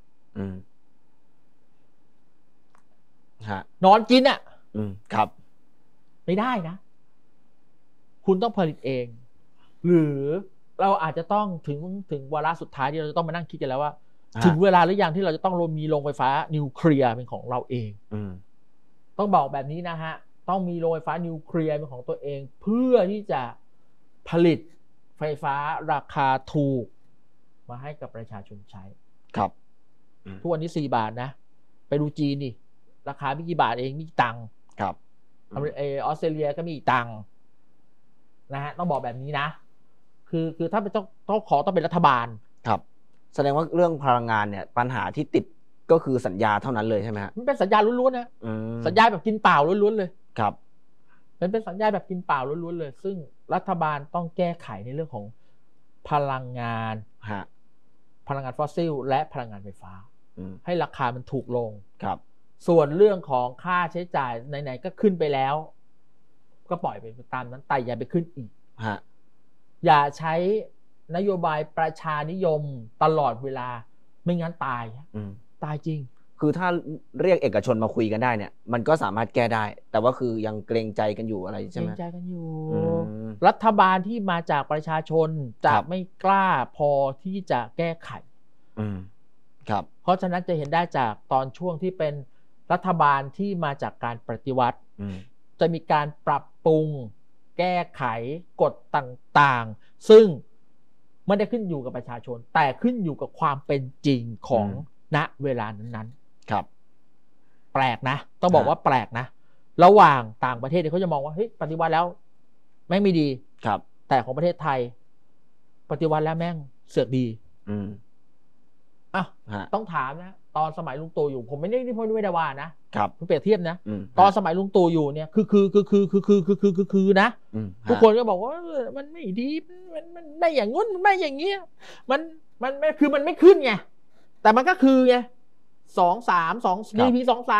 นอนกินครับไม่ได้นะคุณต้องผลิตเองหรือเราอาจจะต้องถึงวาระสุดท้ายที่เราจะต้องมานั่งคิดกันแล้วว่าถึงเวลาหรือยังที่เราจะต้องมีโรงไฟฟ้านิวเคลียร์เป็นของเราเองต้องบอกแบบนี้นะฮะต้องมีโรงไฟฟ้านิวเคลียร์เป็นของตัวเองเพื่อที่จะผลิตไฟฟ้าราคาถูกมาให้กับประชาชนใช้ครับทุกวันนี้4 บาทนะไปดูจีนดิราคาไม่กี่บาทเองมีตังค์ครับออสเตรเลียก็มีตังค์นะฮะต้องบอกแบบนี้นะคือถ้าเป็นต้องขอต้องเป็นรัฐบาลครับแสดงว่าเรื่องพลังงานเนี่ยปัญหาที่ติดก็คือสัญญาเท่านั้นเลยใช่ไหมฮะมันเป็นสัญญาล้วนๆนะสัญญาแบบกินเปล่าล้วนๆเลยครับมันเป็นสัญญาแบบกินเปล่าล้วนๆเลยซึ่งรัฐบาลต้องแก้ไขในเรื่องของพลังงานพลังงานฟอสซิลและพลังงานไฟฟ้าให้ราคามันถูกลงครับส่วนเรื่องของค่าใช้จ่ายไหนๆก็ขึ้นไปแล้วก็ปล่อยไปตามนั้นแต่อย่าไปขึ้นอีกอย่าใช้นโยบายประชานิยมตลอดเวลาไม่งั้นตายจริงคือถ้าเรียกเอกชนมาคุยกันได้เนี่ยมันก็สามารถแก้ได้แต่ว่าคือยังเกรงใจกันอยู่อะไรใช่ไหมเกรงใจกันอยู่รัฐบาลที่มาจากประชาชนจะไม่กล้าพอที่จะแก้ไขครับเพราะฉะนั้นจะเห็นได้จากตอนช่วงที่เป็นรัฐบาลที่มาจากการปฏิวัติจะมีการปรับปรุงแก้ไขกฎต่างๆซึ่งไม่ได้ขึ้นอยู่กับประชาชนแต่ขึ้นอยู่กับความเป็นจริงของณเวลานั้นๆครับแปลกนะต้องบอกว่าแปลกนะระหว่างต่างประเทศเขาจะมองว่าเฮ้ยปฏิวัติแล้วแม่งไม่ดีครับแต่ของประเทศไทยปฏิวัติแล้วแม่งเสือกดีต้องถามนะตอนสมัยลุงตู่อยู่ผมไม่ได้ว่านะครับเปรียบเทียบนะตอนสมัยลุงตู่อยู่เนี่ยคือนะทุกคนก็บอกว่ามันไม่ดีมันไม่อย่างงู้นไม่อย่างเงี้ยมันไม่คือมันไม่ขึ้นไงแต่มันก็คือไง2-3 GDP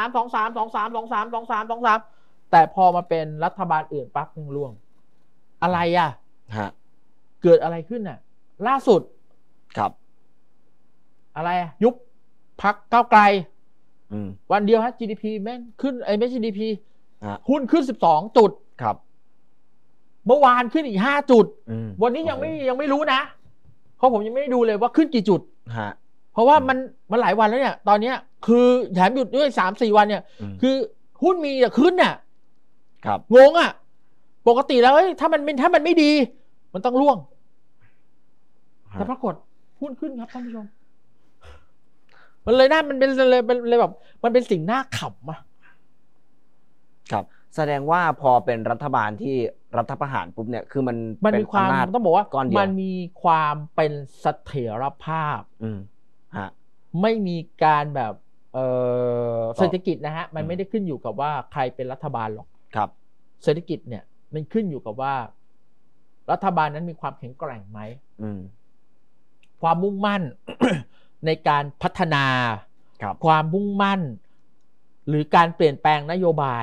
2-3 แต่พอมาเป็นรัฐบาลอื่นปั๊บนึงร่วงอะไรเกิดอะไรขึ้นล่าสุดครับอะไรยุบพรรคก้าวไกลวันเดียวGDP แม่งขึ้นไม่ใช่ GDP หุ้นขึ้น12 จุดครับเมื่อวานขึ้นอีก5 จุดวันนี้ยังไม่รู้นะเพราะผมยังไม่ได้ดูเลยว่าขึ้นกี่จุดเพราะว่ามันหลายวันแล้วเนี่ยตอนนี้คือแถมหยุดด้วย 3-4 วันเนี่ยคือหุ้นมีขึ้นครับงงปกติแล้วถ้ามันไม่ดีมันต้องร่วงแต่ปรากฏหุ้นขึ้นครับท่านผู้ชมมันเลยมันเป็นเลยแบบมันเป็นสิ่งน่าขำครับแสดงว่าพอเป็นรัฐบาลที่รัฐประหารปุ๊บเนี่ยคือมันมีความต้องบอกว่ามันมีความเป็นเสถียรภาพไม่มีการแบบเศรษฐกิจนะฮะมันไม่ได้ขึ้นอยู่กับว่าใครเป็นรัฐบาลหรอกครับเศรษฐกิจเนี่ยมันขึ้นอยู่กับว่ารัฐบาลนั้นมีความแข็งแกร่งไหมความมุ่งมั่น ในการพัฒนาความมุ่งมั่นหรือการเปลี่ยนแปลงนโยบาย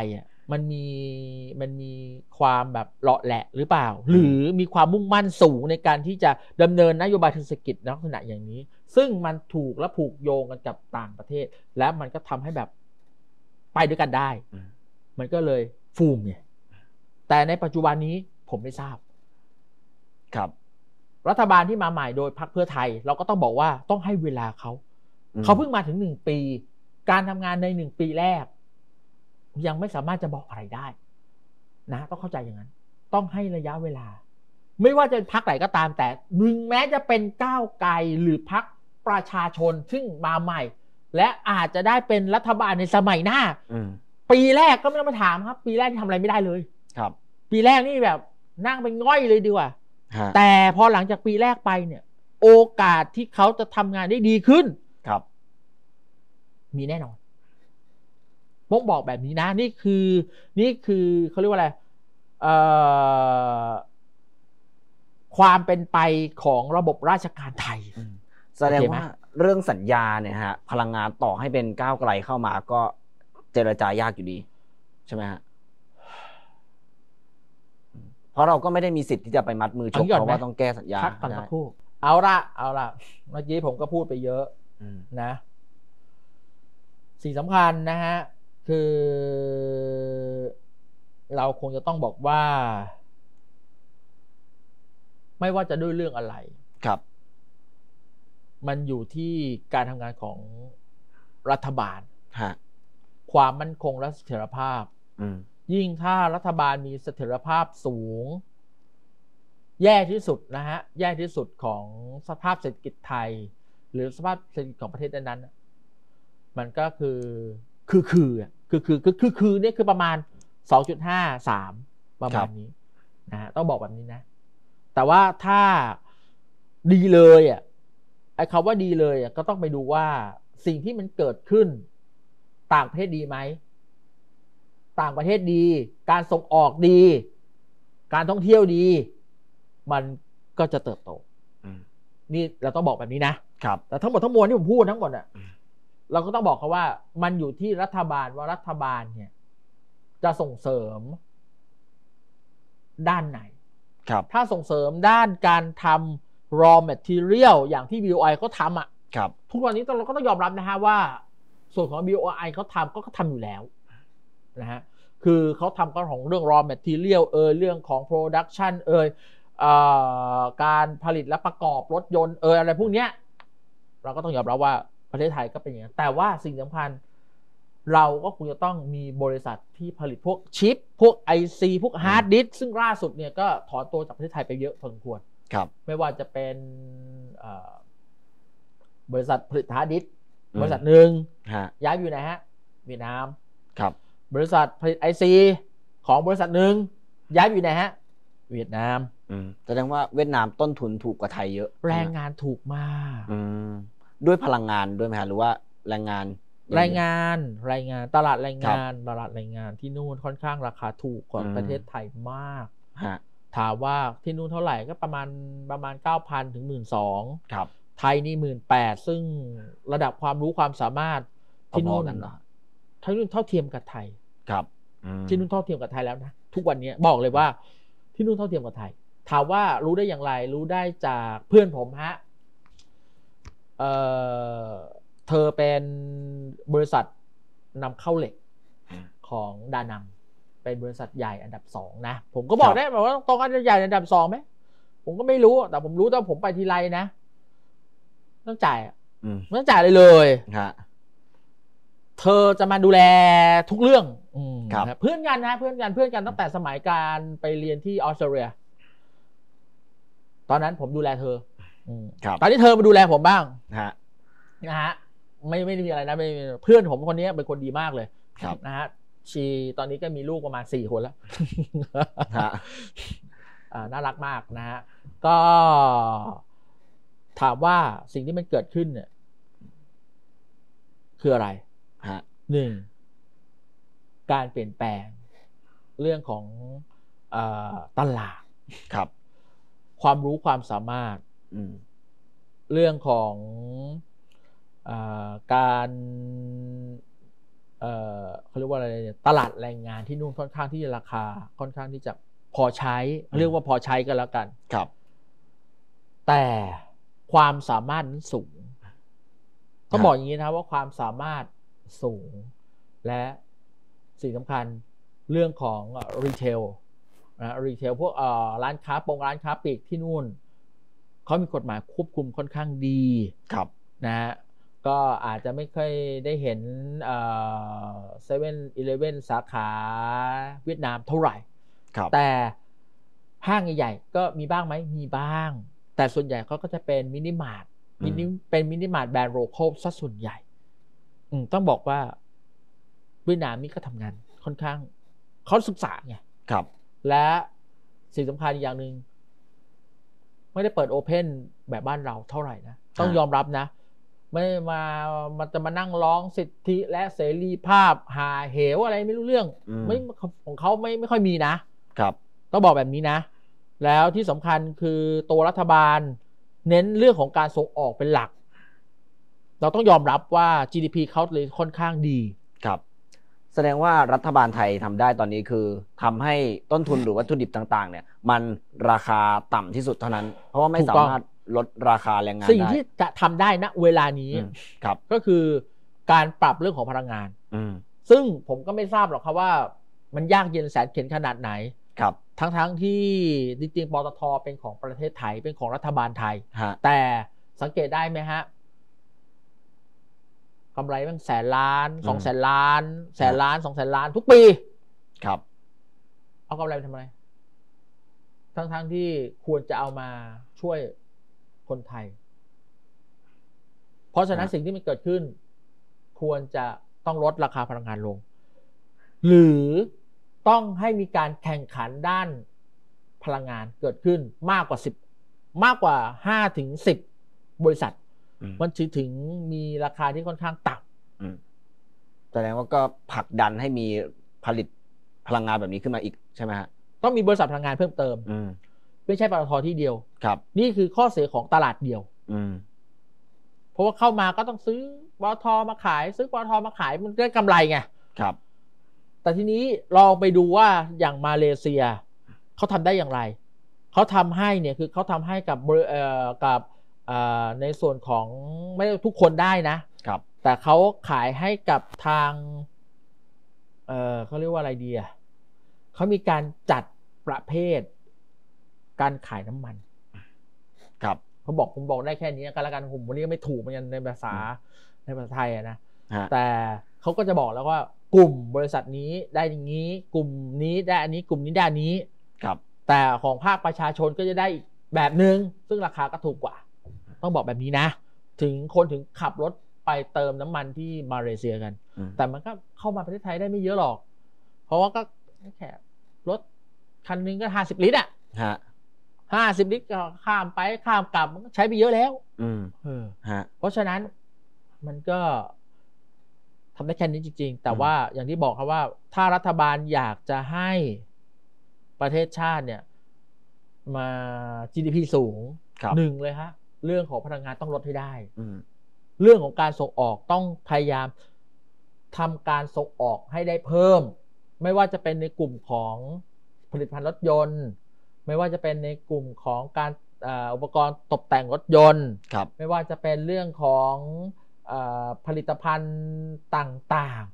มันมีความแบบเลาะแหละหรือเปล่าหรือมีความมุ่งมั่นสูงในการที่จะดำเนินนโยบายทางเศรษฐกิจลักษณะอย่างนี้ซึ่งมันถูกและผูกโยงกันกับต่างประเทศและมันก็ทำให้แบบไปด้วยกันได้มันก็เลยฟูมไงแต่ในปัจจุบันนี้ผมไม่ทราบครับรัฐบาลที่มาใหม่โดยพรรคเพื่อไทยเราก็ต้องบอกว่าต้องให้เวลาเขาเพิ่งมาถึง1 ปีการทำงานใน1 ปีแรกยังไม่สามารถจะบอกอะไรได้นะต้องเข้าใจอย่างนั้นต้องให้ระยะเวลาไม่ว่าจะพรรคไหนก็ตามแต่แม้จะเป็นก้าวไกลหรือพรรคประชาชนซึ่งมาใหม่และอาจจะได้เป็นรัฐบาลในสมัยหน้าปีแรกก็ไม่ต้องมาถามครับปีแรกที่ทำอะไรไม่ได้เลยครับปีแรกนี่แบบนั่งเป็นง่อยเลยดีกว่าแต่พอหลังจากปีแรกไปเนี่ยโอกาสที่เขาจะทำงานได้ดีขึ้นครับมีแน่นอนผมบอกแบบนี้นะนี่คือเขาเรียกว่าอะไรความเป็นไปของระบบราชการไทยแสดงว่าเรื่องสัญญาเนี่ยฮะพลังงานต่อให้เป็นก้าวไกลเข้ามาก็เจรจายากอยู่ดีใช่ไหมฮะเพราะเราก็ไม่ได้มีสิทธิ์ที่จะไปมัดมือชกเพราะว่าต้องแก้สัญญาสักครู่เอาละเมื่อกี้ผมก็พูดไปเยอะนะสิ่งสำคัญนะฮะคือเราคงจะต้องบอกว่าไม่ว่าจะด้วยเรื่องอะไรครับมันอยู่ที่การทำงานของรัฐบาลฮะความมั่นคงและเสถียรภาพยิ่งถ้ารัฐบาลมีเสถียรภาพสูงแย่ที่สุดนะฮะแย่ที่สุดของสภาพเศรษฐกิจไทยหรือสภาพเศรษฐกิจของประเทศนั้นๆมันก็คือเนี่ยคือประมาณ 2.53 ประมาณนี้นะฮะต้องบอกแบบนี้นะแต่ว่าถ้าดีเลยไอ้คำว่าดีเลยก็ต้องไปดูว่าสิ่งที่มันเกิดขึ้นต่างประเทศดีไหมต่างประเทศดีการส่งออกดีการท่องเที่ยวดีมันก็จะเติบโตนี่เราต้องบอกแบบนี้นะครับแต่ทั้งหมดทั้งมวลที่ผมพูดทั้งหมดเราก็ต้องบอกเขาว่ามันอยู่ที่รัฐบาลว่ารัฐบาลเนี่ยจะส่งเสริมด้านไหนครับถ้าส่งเสริมด้านการทำ raw material อย่างที่ BOI เขาทำครับทุกวันนี้เราก็ต้องยอมรับนะฮะว่าส่วนของ BOI เขาทำก็ทำอยู่แล้วนะฮะคือเขาทำของเรื่อง raw material เรื่องของ production การผลิตและประกอบรถยนต์อะไรพวกเนี้ยเราก็ต้องยอมรับว่าประเทศไทยก็เป็นอย่างนั้นแต่ว่าสิ่งสำคัญเราก็คงจะต้องมีบริษัทที่ผลิตพวกชิปพวก IC พวกฮาร์ดดิสก์ซึ่งล่าสุดเนี่ยก็ถอนตัวจากประเทศไทยไปเยอะพอสมควรครับไม่ว่าจะเป็นบริษัทผลิตฮาร์ดดิสก์บริษัทหนึ่งย้ายอยู่ไหนฮะเวียดนามครับบริษัทผลิต IC ของบริษัทหนึ่งย้ายอยู่ไหนฮะเวียดนามแสดงว่าเวียดนามต้นทุนถูกกว่าไทยเยอะแรงงานถูกมากด้วยพลังงานด้วยไหมฮะหรือว่าแรงงานตลาดแรงงานที่นู่นค่อนข้างราคาถูกกว่าประเทศไทยมากถามว่าที่นู่นเท่าไหร่ก็ประมาณ 9,000 ถึง 12,000 ครับไทยนี่ 18,000 ซึ่งระดับความรู้ความสามารถที่นู่นเท่าเทียมกับไทยครับที่นู่นเท่าเทียมกับไทยแล้วนะทุกวันนี้บอกเลยว่าที่นู่นเท่าเทียมกับไทยถามว่ารู้ได้อย่างไรรู้ได้จากเพื่อนผมฮะเธอเป็นบริษัทนำเข้าเหล็กของดานังเป็นบริษัทใหญ่อันดับ2นะผมก็บอกได้บอกว่าตรงกันใหญ่อันดับ2ไหมผมก็ไม่รู้แต่ผมรู้ว่าผมไปทีไรนะต้องจ่ายเลยเธอจะมาดูแลทุกเรื่องเพื่อนกันตั้งแต่สมัยการไปเรียนที่ออสเตรเลียตอนนั้นผมดูแลเธอตอนนี้เธอมาดูแลผมบ้างนะฮะไม่ได้มีอะไรนะเพื่อนผมคนนี้เป็นคนดีมากเลยนะฮะชีตอนนี้ก็มีลูกประมาณ4 คนแล้วน่ารักมากนะฮะก็ถามว่าสิ่งที่มันเกิดขึ้นเนี่ยคืออะไร1การเปลี่ยนแปลงเรื่องของตลาดครับความรู้ความสามารถเรื่องของการเขาเรียกรียกว่าอะไรตลาดแรงงานที่นู่นค่อนข้างที่จะราคาค่อนข้างที่จะพอใช้เรียกว่าพอใช้กันแล้วกันครับแต่ความสามารถนั้นสูงต้องบอกอย่างนี้นะว่าความสามารถสูงและสิ่งสำคัญเรื่องของรีเทลนะรีเทลพวกร้านค้าปลีกที่นู่นเขามีกฎหมายควบคุมค่อนข้างดีครับนะฮะก็อาจจะไม่ค่อยได้เห็น7-11 สาขาเวียดนามเท่าไหร่แต่ห้างใหญ่ๆก็มีบ้างไหมมีบ้างแต่ส่วนใหญ่เขาก็จะเป็นมินิมาร์ทเป็นมินิมาร์ทแบรนด์โลคอลซะส่วนใหญ่ต้องบอกว่าเวียดนามนี่ก็ทำงานค่อนข้างเขาศึกษาไงครับและสิ่งสำคัญอย่างหนึ่งไม่ได้เปิดโอเพนแบบบ้านเราเท่าไหร่นะต้องยอมรับนะไม่มันจะมานั่งร้องสิทธิและเสรีภาพหาเหวอะไรไม่รู้เรื่องไม่ของเขาไม่ค่อยมีนะครับต้องบอกแบบนี้นะแล้วที่สำคัญคือตัวรัฐบาลเน้นเรื่องของการส่งออกเป็นหลักเราต้องยอมรับว่า GDP เขาเลยค่อนข้างดีครับแสดงว่ารัฐบาลไทยทำได้ตอนนี้คือทำให้ต้นทุนหรือวัตถุดิบต่างๆเนี่ยมันราคาต่ำที่สุดเท่านั้นเพราะว่าไม่สามารถลดราคาแรงงานได้สิ่งที่จะทำได้ณเวลานี้ก็คือการปรับเรื่องของพลังงานซึ่งผมก็ไม่ทราบหรอกครับว่ามันยากเย็นแสนเข็ญขนาดไหนครับทั้งที่จริงๆปตท.เป็นของประเทศไทยเป็นของรัฐบาลไทยแต่สังเกตได้ไหมฮะกำไรมัน100,000,000 200,000,000 100,000,000 200,000,000ทุกปีครับเอากำไรไปทำอะไรทั้งที่ควรจะเอามาช่วยคนไทยเพราะฉะนั้นสิ่งที่มันเกิดขึ้นควรจะต้องลดราคาพลังงานลงหรือต้องให้มีการแข่งขันด้านพลังงานเกิดขึ้นมากกว่า5 ถึง 10 บริษัทมันถึงมีราคาที่ค่อนข้างต่ำแสดงว่าก็ผลักดันให้มีผลิตพลังงานแบบนี้ขึ้นมาอีกใช่ไหมฮะต้องมีบริษัทพลังงานเพิ่มเติมไม่ใช่ปตท.ที่เดียวครับนี่คือข้อเสียของตลาดเดียวเพราะว่าเข้ามาก็ต้องซื้อปตท.มาขายซื้อปตท.มาขายมันได้กำไรไงครับแต่ทีนี้ลองไปดูว่าอย่างมาเลเซียเขาทำได้อย่างไรเขาทำให้เนี่ยคือเขาทำให้กับในส่วนของไม่ทุกคนได้นะครับแต่เขาขายให้กับทางเขาเรียกว่าอะไรดีอ่ะเขามีการจัดประเภทการขายน้ำมันครับผมบอกได้แค่นี้กันแล้วกันผมวันนี้ก็ไม่ถูกเหมือนกันในภาษาไทยนะแต่เขาก็จะบอกแล้วว่ากลุ่มบริษัทนี้ได้อย่างนี้กลุ่มนี้ได้อันนี้กลุ่มนี้ได้อันนี้ครับแต่ของภาคประชาชนก็จะได้อีกแบบนึงซึ่งราคาก็ถูกกว่าต้องบอกแบบนี้นะถึงขับรถไปเติมน้ำมันที่มาเลเซียกันแต่มันก็เข้ามาประเทศไทยได้ไม่เยอะหรอกเพราะว่าก็แค่รถคันนึงก็50 ลิตร50 ลิตรก็ข้ามไปข้ามกลับมันก็ใช้ไปเยอะแล้วเพราะฉะนั้นมันก็ทำได้แค่นี้จริงๆแต่ว่าอย่างที่บอกครับว่าถ้ารัฐบาลอยากจะให้ประเทศชาติเนี่ยมา GDP สูง1เลยฮะเรื่องของพลังงานต้องลดให้ได้เรื่องของการส่งออกต้องพยายามทำการส่งออกให้ได้เพิ่มไม่ว่าจะเป็นในกลุ่มของผลิตภัณฑ์รถยนต์ไม่ว่าจะเป็นในกลุ่มของการอุปกรณ์ตกแต่งรถยนต์ไม่ว่าจะเป็นเรื่องของผลิตภัณฑ์ต่าง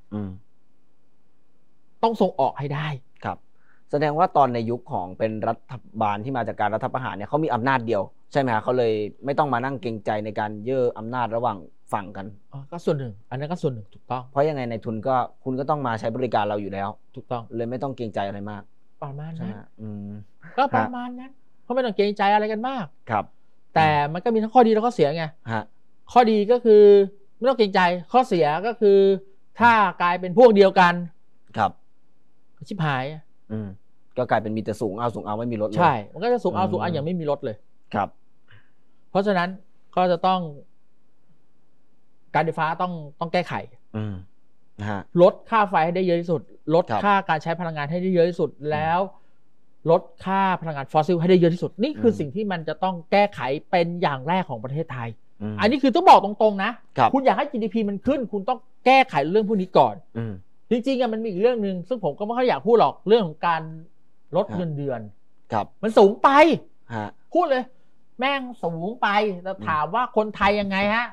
ๆต้องส่งออกให้ได้ครับแสดงว่าตอนในยุคของเป็นรัฐบาลที่มาจากการรัฐประหารเนี่ยเขามีอำนาจเดียวใช่ไหมครับเขาเลยไม่ต้องมานั่งเกรงใจในการเย่ออำนาจระหว่างฝั่งกันก็ส่วนหนึ่งอันนั้นก็ส่วนหนึ่งถูกต้องเพราะยังไงในทุนก็คุณก็ต้องมาใช้บริการเราอยู่แล้วถูกต้องเลยไม่ต้องเกรงใจอะไรมากประมาณนั้นก็ประมาณนั้นเพราะไม่ต้องเกรงใจอะไรกันมากครับแต่มันก็มีทั้งข้อดีและข้อเสียไงข้อดีก็คือไม่ต้องเกรงใจข้อเสียก็คือถ้ากลายเป็นพวกเดียวกันครับชิบหายก็กลายเป็นมีแต่สูงเอาไม่มีลดเลยใช่มันก็จะสูงเอาอย่างไม่มีลดเลยครับเพราะฉะนั้นก็จะต้องการไฟฟ้าต้องแก้ไขลดค่าไฟให้ได้เยอะที่สุดลดค่าการใช้พลังงานให้ได้เยอะที่สุดแล้วลดค่าพลังงานฟอสซิลให้ได้เยอะที่สุดนี่คือสิ่งที่มันจะต้องแก้ไขเป็นอย่างแรกของประเทศไทยอันนี้คือต้องบอกตรงๆนะคุณอยากให้ GDP มันขึ้นคุณต้องแก้ไขเรื่องพวกนี้ก่อนจริงๆมันมีอีกเรื่องนึงซึ่งผมก็ไม่ค่อยอยากพูดหรอกเรื่องของการลดเงินเดือนครับมันสูงไปฮะพูดเลยแม่งสูงไปแล้วถามว่าคนไทยยังไงฮะ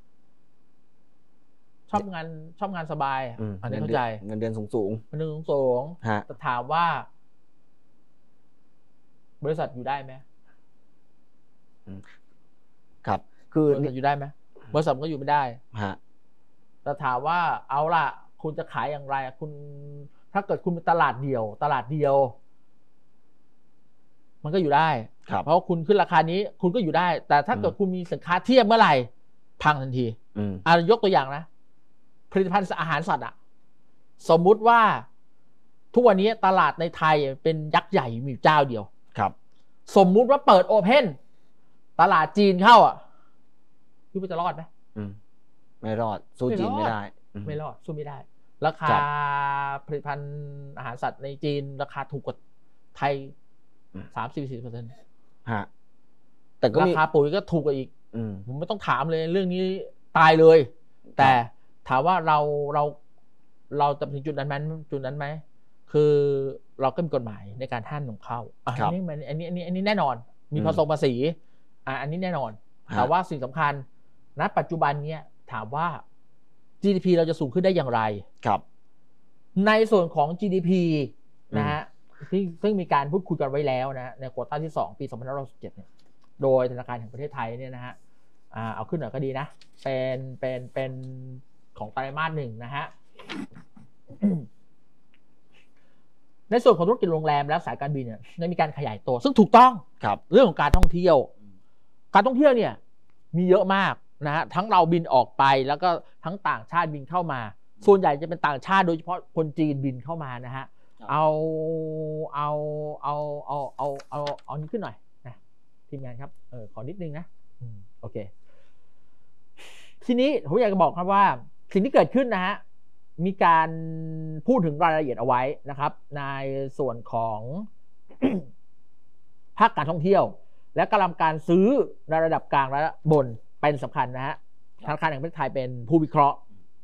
ชอบงานสบายอันนี้เข้าใจเงินเดือนสูงเงินเดือนสูงแต่ถามว่าบริษัทอยู่ได้ไหมครับคือบริษัทอยู่ได้ไหมบริษัทก็อยู่ไม่ได้ฮะแต่ถามว่าเอาล่ะคุณจะขายอย่างไรคุณถ้าเกิดคุณเป็นตลาดเดียวมันก็อยู่ได้เพราะคุณขึ้นราคานี้คุณก็อยู่ได้แต่ถ้าเกิดคุณมีสินค้าเทียบเมื่อไหร่พังทันทียกตัวอย่างนะผลิตภัณฑ์อาหารสัตว์สมมุติว่าทุกวันนี้ตลาดในไทยเป็นยักษ์ใหญ่มีเจ้าเดียวครับสมมุติว่าเปิดโอเพนตลาดจีนเข้าคิดว่าจะรอดไหมไม่รอดสู้จีนไม่ได้ไม่รอดสู้ไม่ได้ราคาผลิตภัณฑ์อาหารสัตว์ในจีนราคาถูกกว่าไทย30-40% ฮะแต่ก็ราคาปุ๋ยก็ถูกกว่าอีกผมไม่ต้องถามเลยเรื่องนี้ตายเลยแต่ถามว่าเราจะถึงจุดนั้นไหมคือเราก็มีกฎหมายในการห้ามนำเข้าอันนี้แน่นอนมีภาษีอันนี้แน่นอนแต่ว่าสิ่งสำคัญณปัจจุบันเนี้ยถามว่า GDP เราจะสูงขึ้นได้อย่างไรครับในส่วนของ GDP นะฮะซึ่งมีการพูดคุยกันไว้แล้วนะในโควต้าที่2ปี2567เนี่ยโดยธนาคารแห่งประเทศไทยเนี่ยนะฮะเอาขึ้นหน่อยก็ดีนะเป็นของไตรมาส 1นะฮะ ในส่วนของธุรกิจโรงแรมและสายการบินเนี่ยได้มีการขยายตัวซึ่งถูกต้องเรื่องของการท่องเที่ยวเนี่ยมีเยอะมากนะฮะทั้งเราบินออกไปแล้วก็ทั้งต่างชาติบินเข้ามาส่วนใหญ่จะเป็นต่างชาติโดยเฉพาะคนจีนบินเข้ามานะฮะเอานี้ขึ้นหน่อยนะทีมงานครับขอนิดนึงนะโอเคทีนี้ผมอยากจะบอกครับว่าสิ่งที่เกิดขึ้นนะฮะมีการพูดถึงรายละเอียดเอาไว้นะครับในส่วนของ ภาคการท่องเที่ยวและกำลังการซื้อในระดับกลางและบนเป็นสำคัญนะฮะธนาคารแห่งประเทศไทยเป็นผู้วิเคราะห์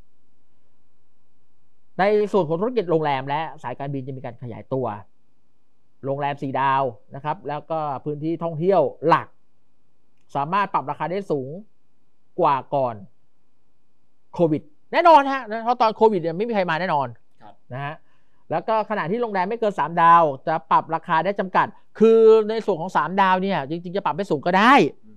ในส่วนของธุรกิจโรงแรมและสายการบินจะมีการขยายตัวโรงแรม4 ดาวนะครับแล้วก็พื้นที่ท่องเที่ยวหลักสามารถปรับราคาได้สูงกว่าก่อนโควิดแน่นอนฮะเพราะตอนโควิดเนี่ยไม่มีใครมาแน่นอนนะฮะแล้วก็ขณะที่โรงแรมไม่เกิน3 ดาวจะปรับราคาได้จำกัดคือในส่วนของ3 ดาวเนี่ยจริงๆจะปรับให้สูงก็ได้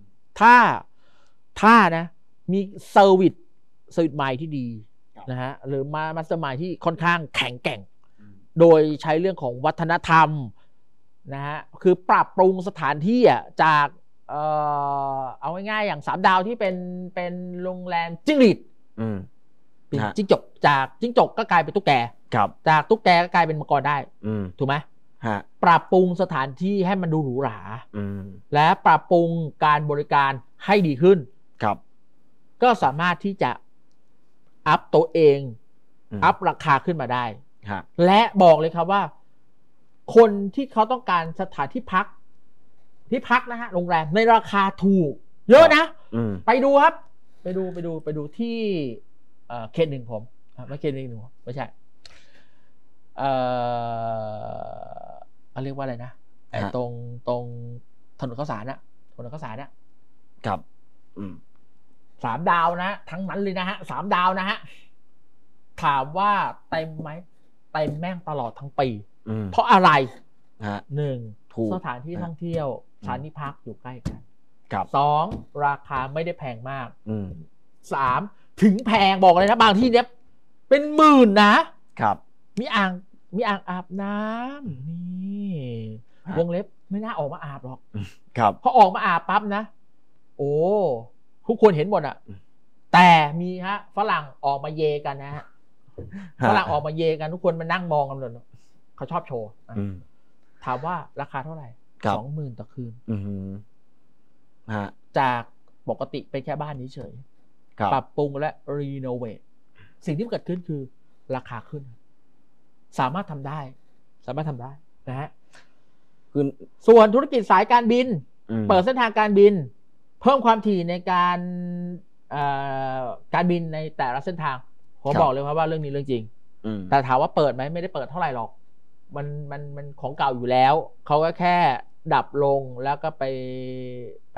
ถ้านะมีเซอร์วิสใหม่ที่ดีนะฮะหรือมาสเตอร์มายด์ที่ค่อนข้างแข็งแกร่งโดยใช้เรื่องของวัฒนธรรมนะฮะคือปรับปรุงสถานที่จากเอาง่ายๆอย่าง3 ดาวที่เป็นโรงแรมจิ้งหรีดเป็นจิ้งจกจากจิ้งจกก็กลายเป็นตุ๊กแกจากตุ๊กแกก็กลายเป็นมังกรได้ถูกไหมปรับปรุงสถานที่ให้มันดูหรูหราและปรับปรุงการบริการให้ดีขึ้นก็สามารถที่จะอัพตัวเองอัพราคาขึ้นมาได้และบอกเลยครับว่าคนที่เขาต้องการสถานที่พักนะฮะโรงแรมในราคาถูกเยอะนะไปดูครับไปดูที่เขต 1ผมไม่เขต 1ผมไม่ใช่เรียกว่าอะไรนะตรงถนนข้าวสารครับ3 ดาวนะทั้งนั้นเลยนะฮะ3 ดาวนะฮะถามว่าเต็มไหมเต็มแม่งตลอดทั้งปีเพราะอะไร1สถานที่ท่องเที่ยวสถานที่พักอยู่ใกล้กัน2ราคาไม่ได้แพงมาก3ถึงแพงบอกเลยนะบางที่เนี้ยเป็นหมื่นนะครับมีอ่างอาบน้ำนี่วงเล็บไม่น่าออกมาอาบหรอกพอออกมาอาบปั๊บนะโอ้ทุกคนเห็นหมดแต่มีฝรั่งออกมาเยกันนะฮะฝรั่งออกมาเยกันทุกคนมานั่งมองกันเลยเขาชอบโชว์ถามว่าราคาเท่าไหร่ 20,000 ต่อคืนจากปกติเป็นแค่บ้านนี้เฉยปรับปรุงและรีโนเวทสิ่งที่เกิดขึ้นคือราคาขึ้นสามารถทำได้นะฮะส่วนธุรกิจสายการบินเปิดเส้นทางการบินเพิ่มความถี่ในการบินในแต่ละเส้นทางผมบอกเลยครับว่าเรื่องนี้เรื่องจริงแต่ถามว่าเปิดไหมไม่ได้เปิดเท่าไหร่หรอกมันของเก่าอยู่แล้วเขาก็แค่ดับลงแล้วก็ไป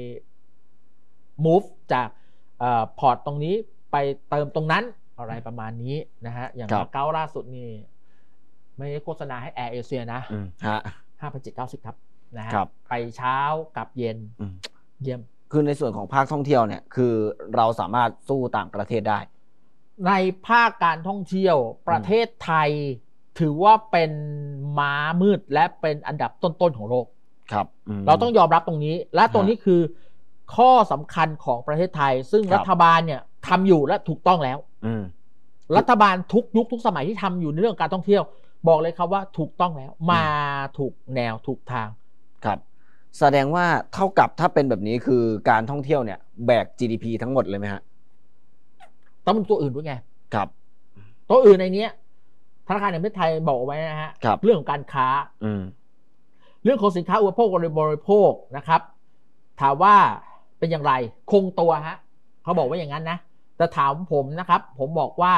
move จากพอร์ตตรงนี้ไปเติมตรงนั้นอะไรประมาณนี้นะฮะอย่างมาเก๊าล่าสุดนี่ไม่ได้โฆษณาให้แอร์เอเชียนะ5,790ครับนะฮะไปเช้ากับเย็นเยี่ยมคือในส่วนของภาคท่องเที่ยวเนี่ยคือเราสามารถสู้ต่างประเทศได้ในภาคการท่องเที่ยวประเทศไทยถือว่าเป็นม้ามืดและเป็นอันดับต้นๆของโลกครับเราต้องยอมรับตรงนี้และตรงนี้คือข้อสำคัญของประเทศไทยซึ่งรัฐบาลเนี่ยทำอยู่และถูกต้องแล้วรัฐบาลทุกยุคทุกสมัยที่ทำอยู่ในเรื่องการท่องเที่ยวบอกเลยครับว่าถูกต้องแล้วมาถูกแนวถูกทางครับแสดงว่าเท่ากับถ้าเป็นแบบนี้คือการท่องเที่ยวเนี่ยแบก GDP ทั้งหมดเลยไหมฮะต้องเป็นตัวอื่นด้วยไงครับตัวอื่นในนี้ธนาคารแห่งประเทศไทยบอกไว้นะฮะเรื่องของการค้าเรื่องของสินค้าอุปโภคบริโภคนะครับถามว่าเป็นอย่างไรคงตัวฮะเขาบอกว่าอย่างนั้นนะแต่ถามผมนะครับผมบอกว่า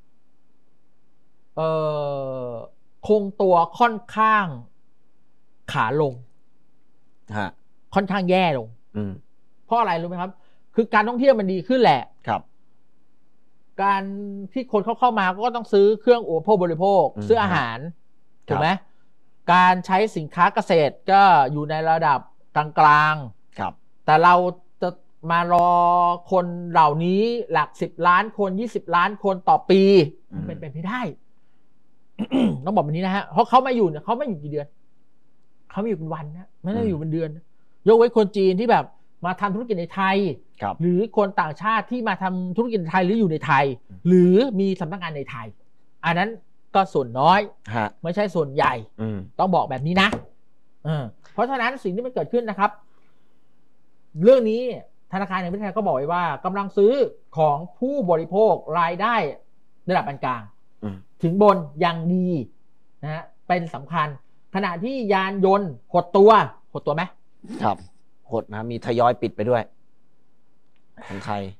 คงตัวค่อนข้างขาลงค่อนข้างแย่ลงเพราะอะไรรู้ไหมครับคือการท่องเที่ยวมันดีขึ้นแหละครับการที่คนเข้ามาก็ต้องซื้อเครื่องอุปโภคบริโภคซื้ออาหารถูกไหมการใช้สินค้าเกษตรก็อยู่ในระดับกลางๆครับแต่เราจะมารอคนเหล่านี้หลัก10 ล้านคน20 ล้านคนต่อปีมันเป็นไปไม่ได้ ต้องบอกแบบนี้นะฮะเพราะเขาไม่อยู่เนี่ยเขาไม่อยู่กี่เดือนเขาไม่อยู่เป็นวันนะไม่ได้อยู่เป็นเดือนยกเว้นคนจีนที่แบบมาทำธุรกิจในไทยหรือคนต่างชาติที่มาทำธุรกิจในไทยหรืออยู่ในไทยหรือมีสำนักงานในไทยอันนั้นก็ส่วนน้อยไม่ใช่ส่วนใหญ่ต้องบอกแบบนี้นะเพราะฉะนั้นสิ่งที่มันเกิดขึ้นนะครับเรื่องนี้ธนาคารแห่งประเทศไทยก็บอกไว้ว่ากำลังซื้อของผู้บริโภครายได้ระดับปานกลางถึงบนยังดีนะฮะเป็นสำคัญขณะที่ยานยนต์หดตัวไหมครับหดนะมีทยอยปิดไปด้วยของไทย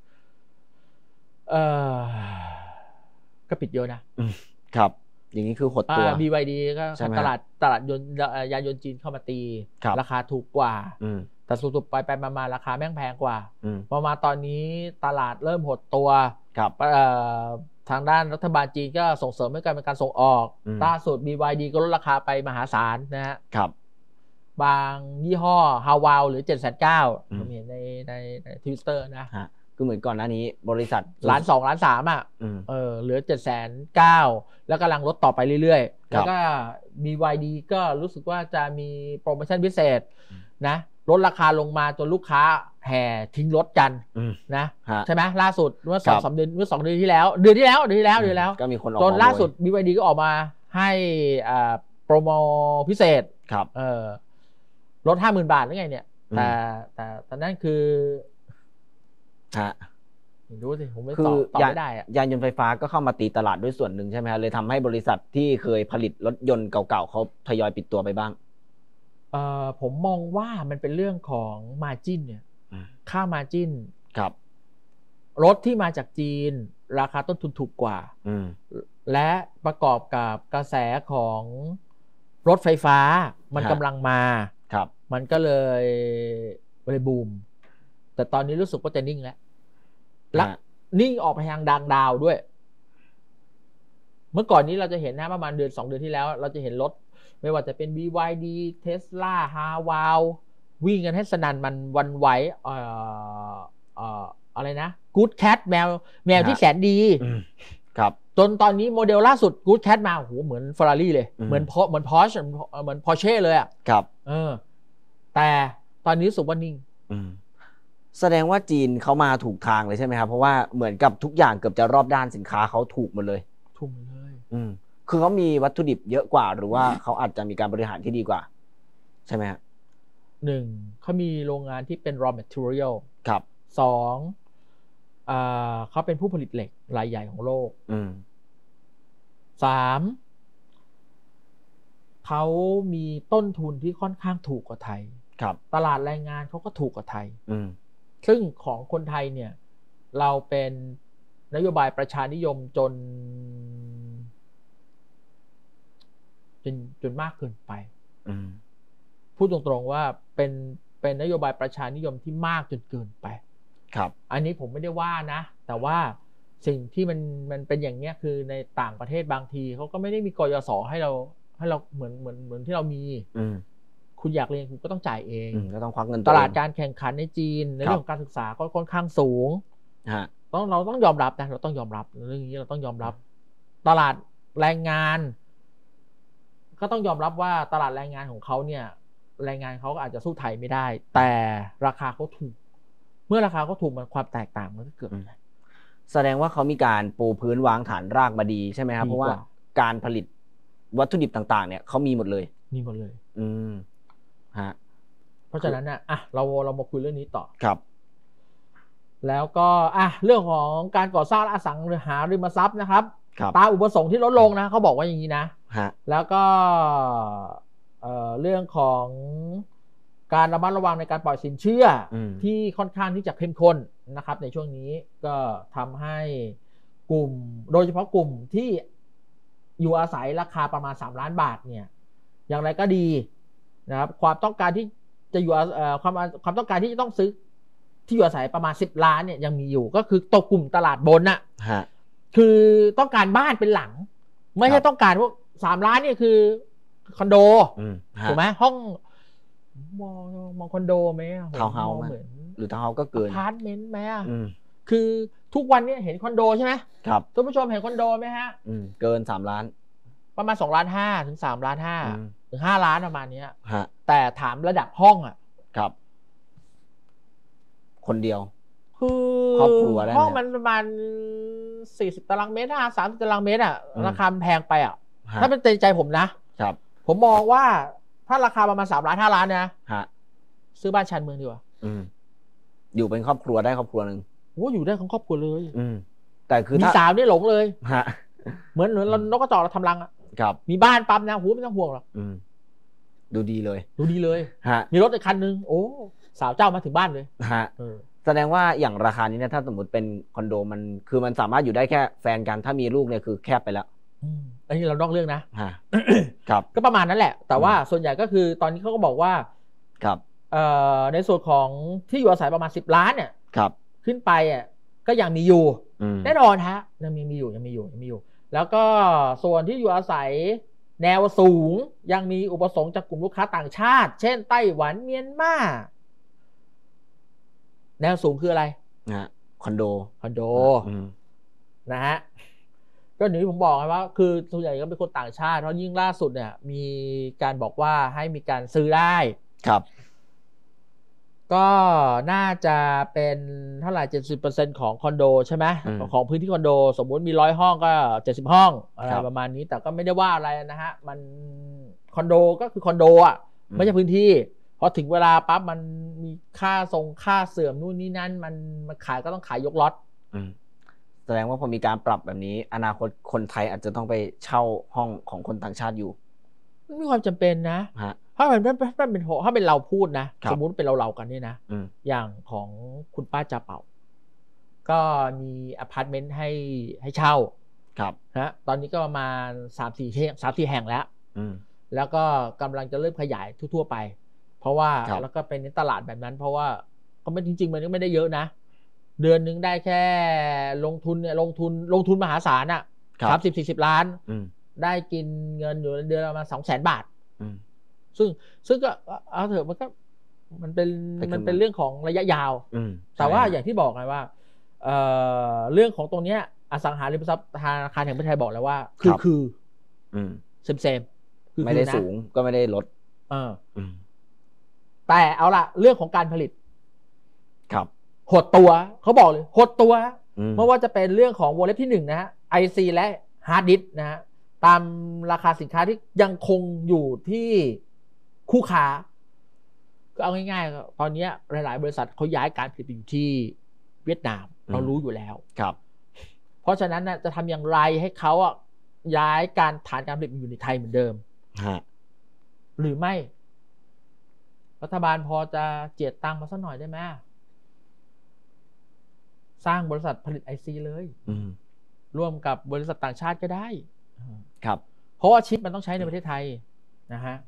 ก็ปิดเยอะนะครับอย่างนี้คือหดตัว BYD ก็ตลาดยานยนต์จีนเข้ามาตีราคาถูกกว่าแต่สุดๆไปมาราคาแม่งแพงกว่าพอมาตอนนี้ตลาดเริ่มหดตัวทางด้านรัฐบาลจีนก็ส่งเสริมให้การเป็นการส่งออกล่าสุด BYD ก็ลดราคาไปมหาศาลนะฮะบางยี่ห้อฮาวาวหรือ790,000ผมเห็นในTwitter นะคือเหมือนก่อนหน้านี้บริษัท 1.2 ล้าน 3อ่ะเหลือ790,000แล้วกำลังลดต่อไปเรื่อยๆแล้วก็ BYD ก็รู้สึกว่าจะมีโปรโมชั่นพิเศษนะลดราคาลงมาจนลูกค้าแห่ทิ้งรถกันนะใช่ไหมล่าสุดเมื่อ2 เดือนที่แล้วเดือนที่แล้วก็มีคนจนล่าสุด BYD ก็ออกมาให้โปรโมพิเศษลด 50,000 บาทหรือไงเนี่ยแต่นั่นคือรู้สิผมไม่ตอบไม่ได้ยานยนต์ไฟฟ้าก็เข้ามาตีตลาดด้วยส่วนหนึ่งใช่ไหมครับเลยทำให้บริษัทที่เคยผลิตรถยนต์เก่าๆเขาทยอยปิดตัวไปบ้างผมมองว่ามันเป็นเรื่องของ margin เนี่ยค่า margin ครับรถที่มาจากจีนราคาต้นทุนถูกกว่าและประกอบกับกระแสของรถไฟฟ้ามันกำลังมามันก็เลยบูมแต่ตอนนี้รู้สึกว่าจะนิ่งแล้วนิ่งออกไปทางดังดาวด้วยเมื่อก่อนนี้เราจะเห็นนะประมาณเดือน2 เดือนที่แล้วเราจะเห็นรถไม่ว่าจะเป็น BYD Tesla Haval วิ่งกันให้สนั่นมันวันไหวอะไรนะ Good Cat แมวที่แสนดีครับจนตอนนี้โมเดลล่าสุด Good Cat มาโหเหมือน Ferrari เลยเหมือน Porsche เลยอ่ะครับแต่ตอนนี้สุดว่านิ่งแสดงว่าจีนเขามาถูกทางเลยใช่ไหมครับเพราะว่าเหมือนกับทุกอย่างเกือบจะรอบด้านสินค้าเขาถูกหมดเลยคือเขามีวัตถุดิบเยอะกว่าหรือว่าเขาอาจจะมีการบริหารที่ดีกว่าใช่ไหมครับ 1เขามีโรงงานที่เป็น raw material ครับ 2เขาเป็นผู้ผลิตเหล็กรายใหญ่ของโลก3เขามีต้นทุนที่ค่อนข้างถูกกว่าไทยตลาดแรงงานเขาก็ถูกกว่าไทยซึ่งของคนไทยเนี่ยเราเป็นนโยบายประชานิยมจนจนมากเกินไปพูดตรงๆว่าเป็นนโยบายประชานิยมที่มากจนเกินไปครับอันนี้ผมไม่ได้ว่านะแต่ว่าสิ่งที่มันเป็นอย่างเนี้ยคือในต่างประเทศบางทีเขาก็ไม่ได้มีกยศให้เราเหมือนที่เรามีคุณอยากเรียนคุณก็ต้องจ่ายเองก็ต้องควักเงินตลาดการแข่งขันในจีนในเรื่องของการศึกษาก็ค่อนข้างสูงเราต้องยอมรับนะเราต้องยอมรับเรื่องนี้เราต้องยอมรับตลาดแรงงานก็ต้องยอมรับว่าตลาดแรงงานของเขาเนี่ยแรงงานเขาก็อาจจะสู้ไทยไม่ได้แต่ราคาเขาถูกเมื่อราคาเขาถูกมันความแตกต่างมันก็เกิดแสดงว่าเขามีการปูพื้นวางฐานรากมาดีใช่ไหมครับเพราะว่าการผลิตวัตถุดิบต่างๆเนี่ยเขามีหมดเลยฮะเพราะฉะนั้นนะเรามาคุยเรื่องนี้ต่อครับแล้วก็เรื่องของการก่อสร้างอสังหาริมทรัพย์นะครับตามอุปสงค์ที่ลดลงนะเขาบอกว่าอย่างนี้นะแล้วก็เรื่องของการระมัดระวังในการปล่อยสินเชื่อที่ค่อนข้างที่จะเข้มข้นนะครับในช่วงนี้ก็ทำให้กลุ่มโดยเฉพาะกลุ่มที่อยู่อาศัยราคาประมาณ3 ล้านบาทเนี่ยอย่างไรก็ดีนะครับความต้องการที่จะอยู่ความต้องการที่จะต้องซื้อที่อยู่อาศัยประมาณ10 ล้านเนี่ยยังมีอยู่ก็คือตกกลุ่มตลาดบนน่ะคือต้องการบ้านเป็นหลังไม่ใช่ต้องการพวก3 ล้านนี่คือคอนโดถูกไหมห้องมองคอนโดไหมทาวน์เฮาส์เหมือนหรือทาวน์เฮาส์ก็เกินอพาร์ตเมนต์ไหมคือทุกวันนี้เห็นคอนโดใช่ไหมครับท่านผู้ชมเห็นคอนโดไหมฮะเกิน3 ล้านประมาณ2.5 ล้านถึง3.5 ล้านถึง5 ล้านประมาณนี้แต่ถามระดับห้องครับคนเดียวคือครอบครัวได้ห้องมันประมาณ40 ตารางเมตร30 ตารางเมตรราคาแพงไปถ้าเป็นใจผมนะครับผมมองว่าถ้าราคาประมาณ3 ล้าน5 ล้านนะซื้อบ้านชานเมืองดีกว่าอยู่เป็นครอบครัวได้ครอบครัวนึงอยู่ได้ของครอบครัวเลยแต่คือมี3ได้หลงเลยเหมือนเรานกกระจอกเราทำรังมีบ้านปั๊มนะไม่ต้องห่วงหรอกดูดีเลยมีรถอีกคันนึงโอ้สาวเจ้ามาถึงบ้านเลยแสดงว่าอย่างราคานี้เนี่ยถ้าสมมติเป็นคอนโดมันคือมันสามารถอยู่ได้แค่แฟนกันถ้ามีลูกเนี่ยคือแคบไปแล้วอันนี้เรานอกเรื่องนะครับก็ประมาณนั้นแหละแต่ว่าส่วนใหญ่ก็คือตอนนี้เขาก็บอกว่าครับในส่วนของที่อยู่อาศัยประมาณ10 ล้านเนี่ยขึ้นไปก็ยังมีอยู่แน่นอนฮะยังมีอยู่แล้วก็ส่วนที่อยู่อาศัยแนวสูงยังมีอุปสงค์จากกลุ่มลูกค้าต่างชาติเช่นไต้หวันเมียนมาแนวสูงคืออะไรคอนโดนะฮะก็อย่างที่ผมบอกไงว่าคือส่วนใหญ่ก็เป็นคนต่างชาติเพราะยิ่งล่าสุดเนี่ยมีการบอกว่าให้มีการซื้อได้ครับก็น่าจะเป็นเท่าไหร่ 70% ของคอนโดใช่ไหมของพื้นที่คอนโดสมมุติมี100 ห้องก็70 ห้องอะไรประมาณนี้แต่ก็ไม่ได้ว่าอะไรนะฮะมันคอนโดก็คือคอนโดไม่ใช่พื้นที่พอถึงเวลาปั๊บมันมีค่าเสื่อมนู่นนี่นั่นมันขายก็ต้องขายยกล็อตแสดงว่าพอมีการปรับแบบนี้อนาคตคนไทยอาจจะต้องไปเช่าห้องของคนต่างชาติอยู่ไม่มีความจำเป็นนะถ้าเป็นเราพูดนะสมมุติเป็นเรากันนี่นะอย่างของคุณป้าจ่าเป่าก็มีอพาร์ตเมนต์ให้เช่านะตอนนี้ก็ประมาณ3-4 แห่งแล้วก็กำลังจะเริ่มขยายทั่วไปเพราะว่าแล้วก็เป็นในตลาดแบบนั้นเพราะว่าก็ไม่จริงๆมันก็ไม่ได้เยอะนะเดือนนึงได้แค่ลงทุนมหาศาล30-40 ล้านได้กินเงินอยู่เดือนประมาณ200,000 บาทซึ่งก็เอาเถอะมันเป็นเรื่องของระยะยาวแต่ว่าอย่างที่บอกไงว่าเรื่องของตรงเนี้ยอสังหาริมทรัพย์ธนาคารแห่งประเทศไทยบอกแล้วว่าคือเซมไม่ได้สูงก็ไม่ได้ลดแต่เอาล่ะเรื่องของการผลิตครับหดตัวเขาบอกเลยหดตัวไม่ว่าจะเป็นเรื่องของวงเล็บที่1นะฮะ IC และฮาร์ดดิสก์นะฮะตามราคาสินค้าที่ยังคงอยู่ที่คู่ค้าก็เอาง่ายๆตอนนี้หลายๆบริษัทเขาย้ายการผลิตไปอยู่ที่เวียดนามเรารู้อยู่แล้วครับเพราะฉะนั้นนะจะทำอย่างไรให้เขาย้ายการฐานการผลิตอยู่ในไทยเหมือนเดิมหรือไม่รัฐบาลพอจะเจียดตังค์มาสักหน่อยได้ไหมสร้างบริษัทผลิต IC เลยร่วมกับบริษัทต่างชาติก็ได้ครับเพราะว่าชิปมันต้องใช้ในประเทศไทยนะฮะ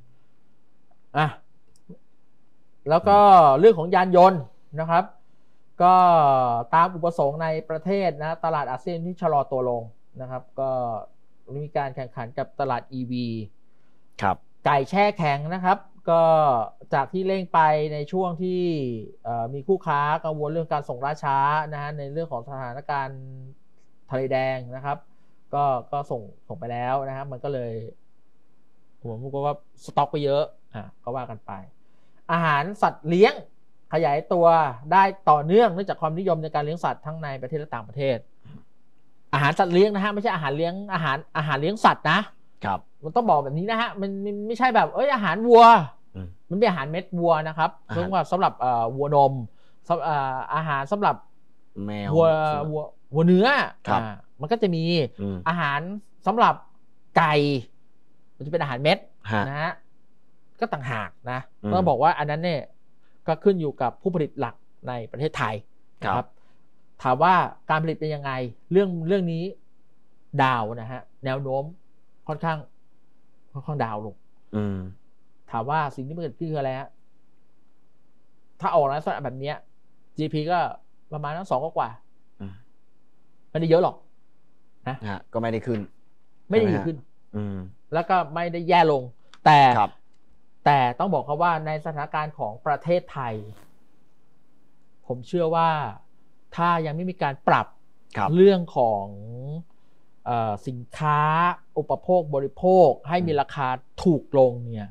แล้วก็เรื่องของยานยนต์นะครับก็ตามอุปสงค์ในประเทศนะตลาดอาเซียนที่ชะลอตัวลงนะครับก็มีการแข่งขันกับตลาด EV ครับไก่แช่แข็งนะครับก็จากที่เร่งไปในช่วงที่มีคู่ค้ากังวลเรื่องการส่งล่าช้านะฮะในเรื่องของสถานการณ์ทะเลแดงนะครับก็ส่งไปแล้วนะครับมันก็เลยผมก็ว่าสต็อกไปเยอะก็ว่ากันไปอาหารสัตว์เลี้ยงขยายตัวได้ต่อเนื่องเนื่องจากความนิยมในการเลี้ยงสัตว์ทั้งในประเทศและต่างประเทศอาหารสัตว์เลี้ยงนะฮะไม่ใช่อาหารเลี้ยงอาหารเลี้ยงสัตว์นะครับมันต้องบอกแบบนี้นะฮะมันไม่ใช่แบบอาหารวัวมันเป็นอาหารเม็ดวัวนะครับเรียกว่าสำหรับวัวนมอาหารสำหรับแมววัวเนื้อมันก็จะมีอาหารสำหรับไก่มันจะเป็นอาหารเม็ดนะฮะก็ต่างหากนะต้องบอกว่าอันนั้นเนี่ยก็ขึ้นอยู่กับผู้ผลิตหลักในประเทศไทยนะครับถามว่าการผลิตเป็นยังไงเรื่องนี้ดาวนะฮะแนวโน้มค่อนข้างดาวลงถามว่าสิ่งที่มันเกิดขึ้นคืออะไรฮะถ้าออกลักษณะแบบนี้ GDP ก็ประมาณ2กว่าไม่ได้เยอะหรอกนะก็ไม่ได้ขึ้นไม่ได้ดีขึ้นแล้วก็ไม่ได้แย่ลงแต่ต้องบอกเขาว่าในสถานการณ์ของประเทศไทยผมเชื่อว่าถ้ายังไม่มีการปรับเรื่องของสินค้าอุปโภคบริโภคให้มีราคาถูกลงเนี่ย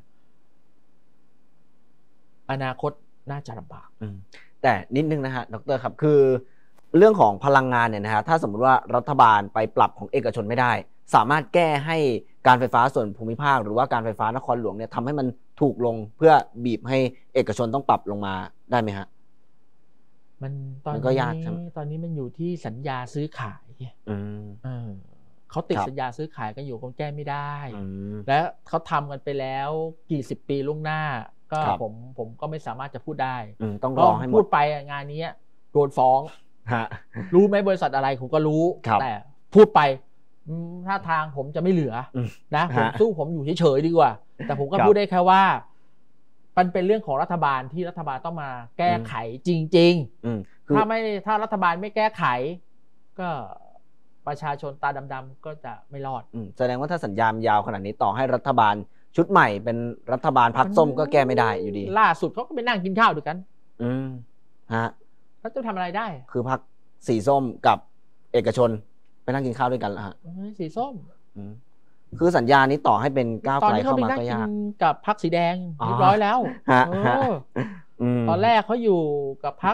อนาคตน่าจะลำบากแต่นิดนึงนะฮะดร.ครับคือเรื่องของพลังงานเนี่ยนะฮะถ้าสมมติว่ารัฐบาลไปปรับของเอกชนไม่ได้สามารถแก้ให้การไฟฟ้าส่วนภูมิภาคหรือว่าการไฟฟ้านครหลวงเนี่ยทำให้มันถูกลงเพื่อบีบให้เอกชนต้องปรับลงมาได้ไหมฮะมันก็ยากตอนนี้มันอยู่ที่สัญญาซื้อขายเขาติดสัญญาซื้อขายกันอยู่คงแก้ไม่ได้และเขาทำกันไปแล้วกี่สิบปีล่วงหน้าก็ผมก็ไม่สามารถจะพูดได้ต้องรอให้หมดพูดไปงานนี้โดนฟ้องรู้ไหมบริษัทอะไรผมก็รู้แต่พูดไปถ้าทางผมจะไม่เหลือนะผมอยู่เฉยๆดีกว่าแต่ผมก็พูดได้แค่ว่ามันเป็นเรื่องของรัฐบาลที่รัฐบาลต้องมาแก้ไขจริงๆถ้ารัฐบาลไม่แก้ไขก็ประชาชนตาดำๆก็จะไม่รอดแสดงว่าถ้าสัญญายาวขนาดนี้ต่อให้รัฐบาลชุดใหม่เป็นรัฐบาลพรรคส้มก็แก้ไม่ได้อยู่ดีล่าสุดเขาก็ไปนั่งกินข้าวด้วยกันแล้วจะทำอะไรได้คือพรรคสีส้มกับเอกชนไปนั่งกินข้าวด้วยกันแล้วฮะสีส้มคือสัญญานี้ต่อให้เป็นก้าวไกลเข้ามาก็ยากกับพรรคสีแดงเรียบร้อยแล้วตอนแรกเขาอยู่กับพรรค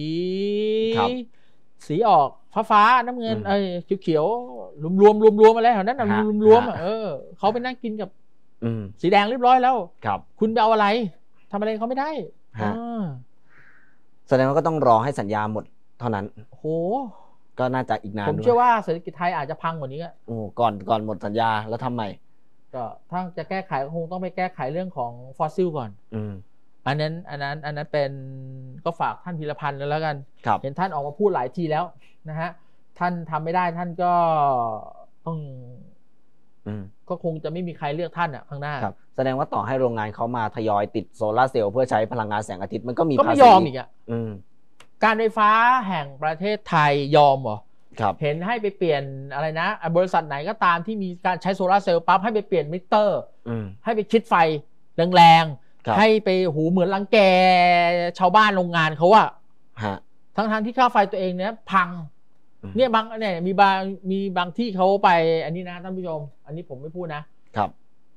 สีออกฟ้าน้ำเงินเขียวรวมอะไรแถวนั้นรวมเขาไปนั่งกินกับสีแดงเรียบร้อยแล้วคุณไปเอาอะไรทำอะไรเขาไม่ได้แสดงว่าก็ต้องรอให้สัญญาหมดเท่านั้นโหก็น่าจะอีกนานผมเชื่อว่าเศรษฐกิจไทยอาจจะพังกว่านี้ก่อนหมดสัญญาแล้วทำใหม่ก็ถ้าจะแก้ไขก็คงต้องไปแก้ไขเรื่องของฟอสซิลก่อนอันนั้นเป็นก็ฝากท่านพีรพันธ์แล้วกันเห็นท่านออกมาพูดหลายทีแล้วนะฮะท่านทำไม่ได้ท่านก็ต้องก็คงจะไม่มีใครเลือกท่านข้างหน้าแสดงว่าต่อให้โรงงานเขามาทยอยติดโซลาร์เซลล์เพื่อใช้พลังงานแสงอาทิตย์มันก็มีก็ไม่ยอมอีกการไฟฟ้าแห่งประเทศไทยยอมเหรอเห็นให้ไปเปลี่ยนอะไรนะบริษัทไหนก็ตามที่มีการใช้โซลาร์เซลล์ปั๊บให้ไปเปลี่ยนมิเตอร์ให้ไปคิดไฟแรงๆให้ไปเหมือนรังแกชาวบ้านโรงงานเขาทั้งที่ค่าไฟตัวเองเนี่ยพังเนี่ยมีบางที่เขาไปอันนี้นะท่านผู้ชมอันนี้ผมไม่พูดนะครับ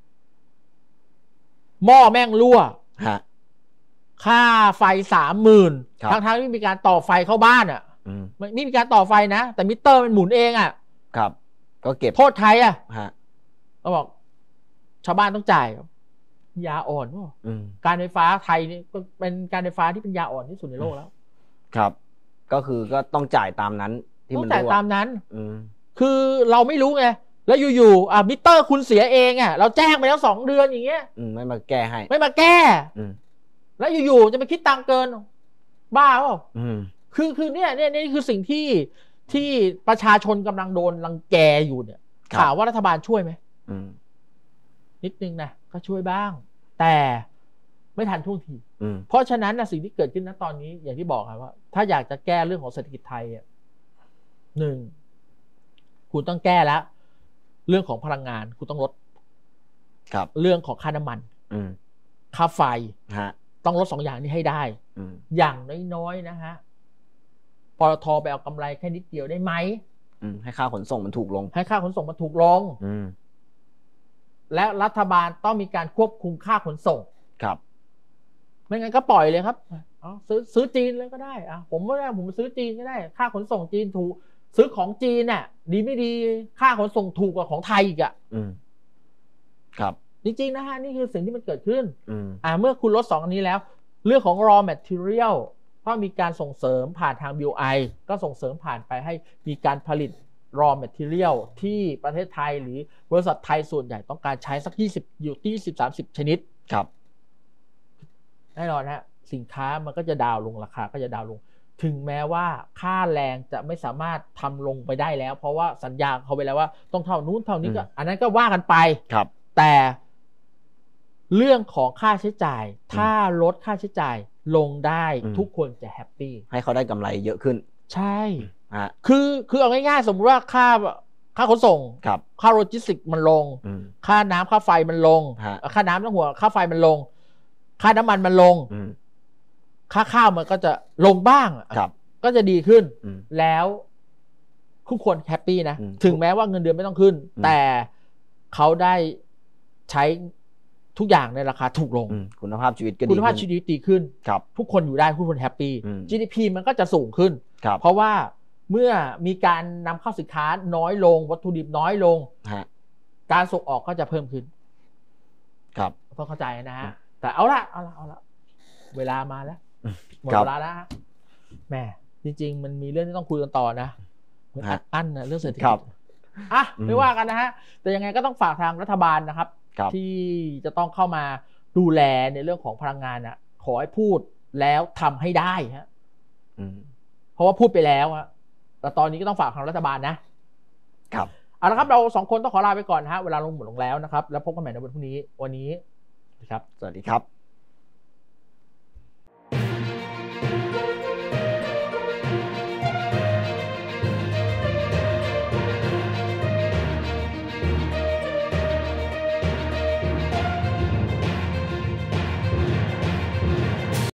หม้อแม่งรั่วค่าไฟ 30,000 ทั้งที่มีการต่อไฟเข้าบ้านไม่มีการต่อไฟนะแต่มิเตอร์มันหมุนเองครับก็เก็บโทษใครก็บอกชาวบ้านต้องจ่ายยาอ่อนการไฟฟ้าไทยนี่ก็เป็นการไฟฟ้าที่เป็นยาอ่อนที่สุดในโลกแล้วครับก็คือก็ต้องจ่ายตามนั้นที่มันต้องจ่ายตามนั้นคือเราไม่รู้ไงแล้วอยู่ๆมิเตอร์คุณเสียเองเราแจ้งไปแล้ว2 เดือนอย่างเงี้ยไม่มาแก้ให้ไม่มาแก้แล้วอยู่ๆจะไปคิดตังค์เกินบ้าเปล่าคือเนี่ยคือสิ่งที่ประชาชนกำลังโดนรังแกอยู่เนี่ยถามว่ารัฐบาลช่วยไหมนิดนึงนะก็ช่วยบ้างแต่ไม่ทันท่วงทีเพราะฉะนั้นนะสิ่งที่เกิดขึ้นณตอนนี้อย่างที่บอกครับว่าถ้าอยากจะแก้เรื่องของเศรษฐกิจไทยหนึ่งคุณต้องแก้แล้วเรื่องของพลังงานคุณต้องลดครับเรื่องของค่าน้ำมันค่าไฟต้องลด2 อย่างนี้ให้ได้อย่างน้อยๆนะฮะปตท.ไปเอากำไรแค่นิดเดียวได้ไหมให้ค่าขนส่งมันถูกลงให้ค่าขนส่งมันถูกลงและรัฐบาลต้องมีการควบคุมค่าขนส่งครับไม่งั้นก็ปล่อยเลยครับซื้อจีนเลยก็ได้ผมไม่ได้ผมซื้อจีนก็ได้ค่าขนส่งจีนถูกซื้อของจีนน่ะดีไม่ดีค่าขนส่งถูกกว่าของไทยอีกครับจริงๆนะฮะนี่คือสิ่งที่มันเกิดขึ้นเมื่อคุณลด2 อันนี้แล้วเรื่องของ raw material ก็มีการส่งเสริมผ่านทาง BOI ก็ส่งเสริมผ่านไปให้มีการผลิต raw material ที่ประเทศไทยหรือบริษัทไทยส่วนใหญ่ต้องการใช้สัก20อยู่ที่20-30 ชนิดครับแน่นอนฮะสินค้ามันก็จะดาวลงราคาก็จะดาวลงถึงแม้ว่าค่าแรงจะไม่สามารถทำลงไปได้แล้วเพราะว่าสัญญาเขาไปแล้วว่าต้องเท่านู้นเท่านี้ก็อันนั้นก็ว่ากันไปครับแต่เรื่องของค่าใช้จ่ายถ้าลดค่าใช้จ่ายลงได้ทุกคนจะแฮปปี้ให้เขาได้กำไรเยอะขึ้นใช่คือเอาง่ายๆสมมติว่าค่าขนส่งค่าโลจิสติกมันลงค่าน้ำค่าไฟมันลงค่าน้ำต้องหัวค่าไฟมันลงค่าน้ำมันมันลงค่าข้าวมันก็จะลงบ้างก็จะดีขึ้นแล้วทุกคนแฮปปี้นะถึงแม้ว่าเงินเดือนไม่ต้องขึ้นแต่เขาได้ใช้ทุกอย่างในราคาถูกลงคุณภาพชีวิตก็ดีคุณภาพชีวิตดีขึ้นทุกคนอยู่ได้ทุกคนแฮปปี้ GDP มันก็จะสูงขึ้นเพราะว่าเมื่อมีการนำเข้าสินค้าน้อยลงวัตถุดิบน้อยลงการส่งออกก็จะเพิ่มขึ้นครับต้องเข้าใจนะฮะแต่เอาละเวลามาแล้วหมดเวลาแล้วแม่จริงๆมันมีเรื่องที่ต้องคุยกันต่อนะเหมือนอั้นนะเรื่องเศรษฐกิจไม่ว่ากันนะฮะแต่ยังไงก็ต้องฝากทางรัฐบาลนะครับที่จะต้องเข้ามาดูแลในเรื่องของพลังงานนะขอให้พูดแล้วทำให้ได้ฮะเพราะว่าพูดไปแล้วฮะแต่ตอนนี้ก็ต้องฝากทางรัฐบาลนะครับเอาละครับเรา2 คนต้องขอลาไปก่อนฮะเวลาหมดลงแล้วนะครับแล้วพบกันใหม่ในวันพรุ่งนี้วันนี้ครับสวัสดีครับ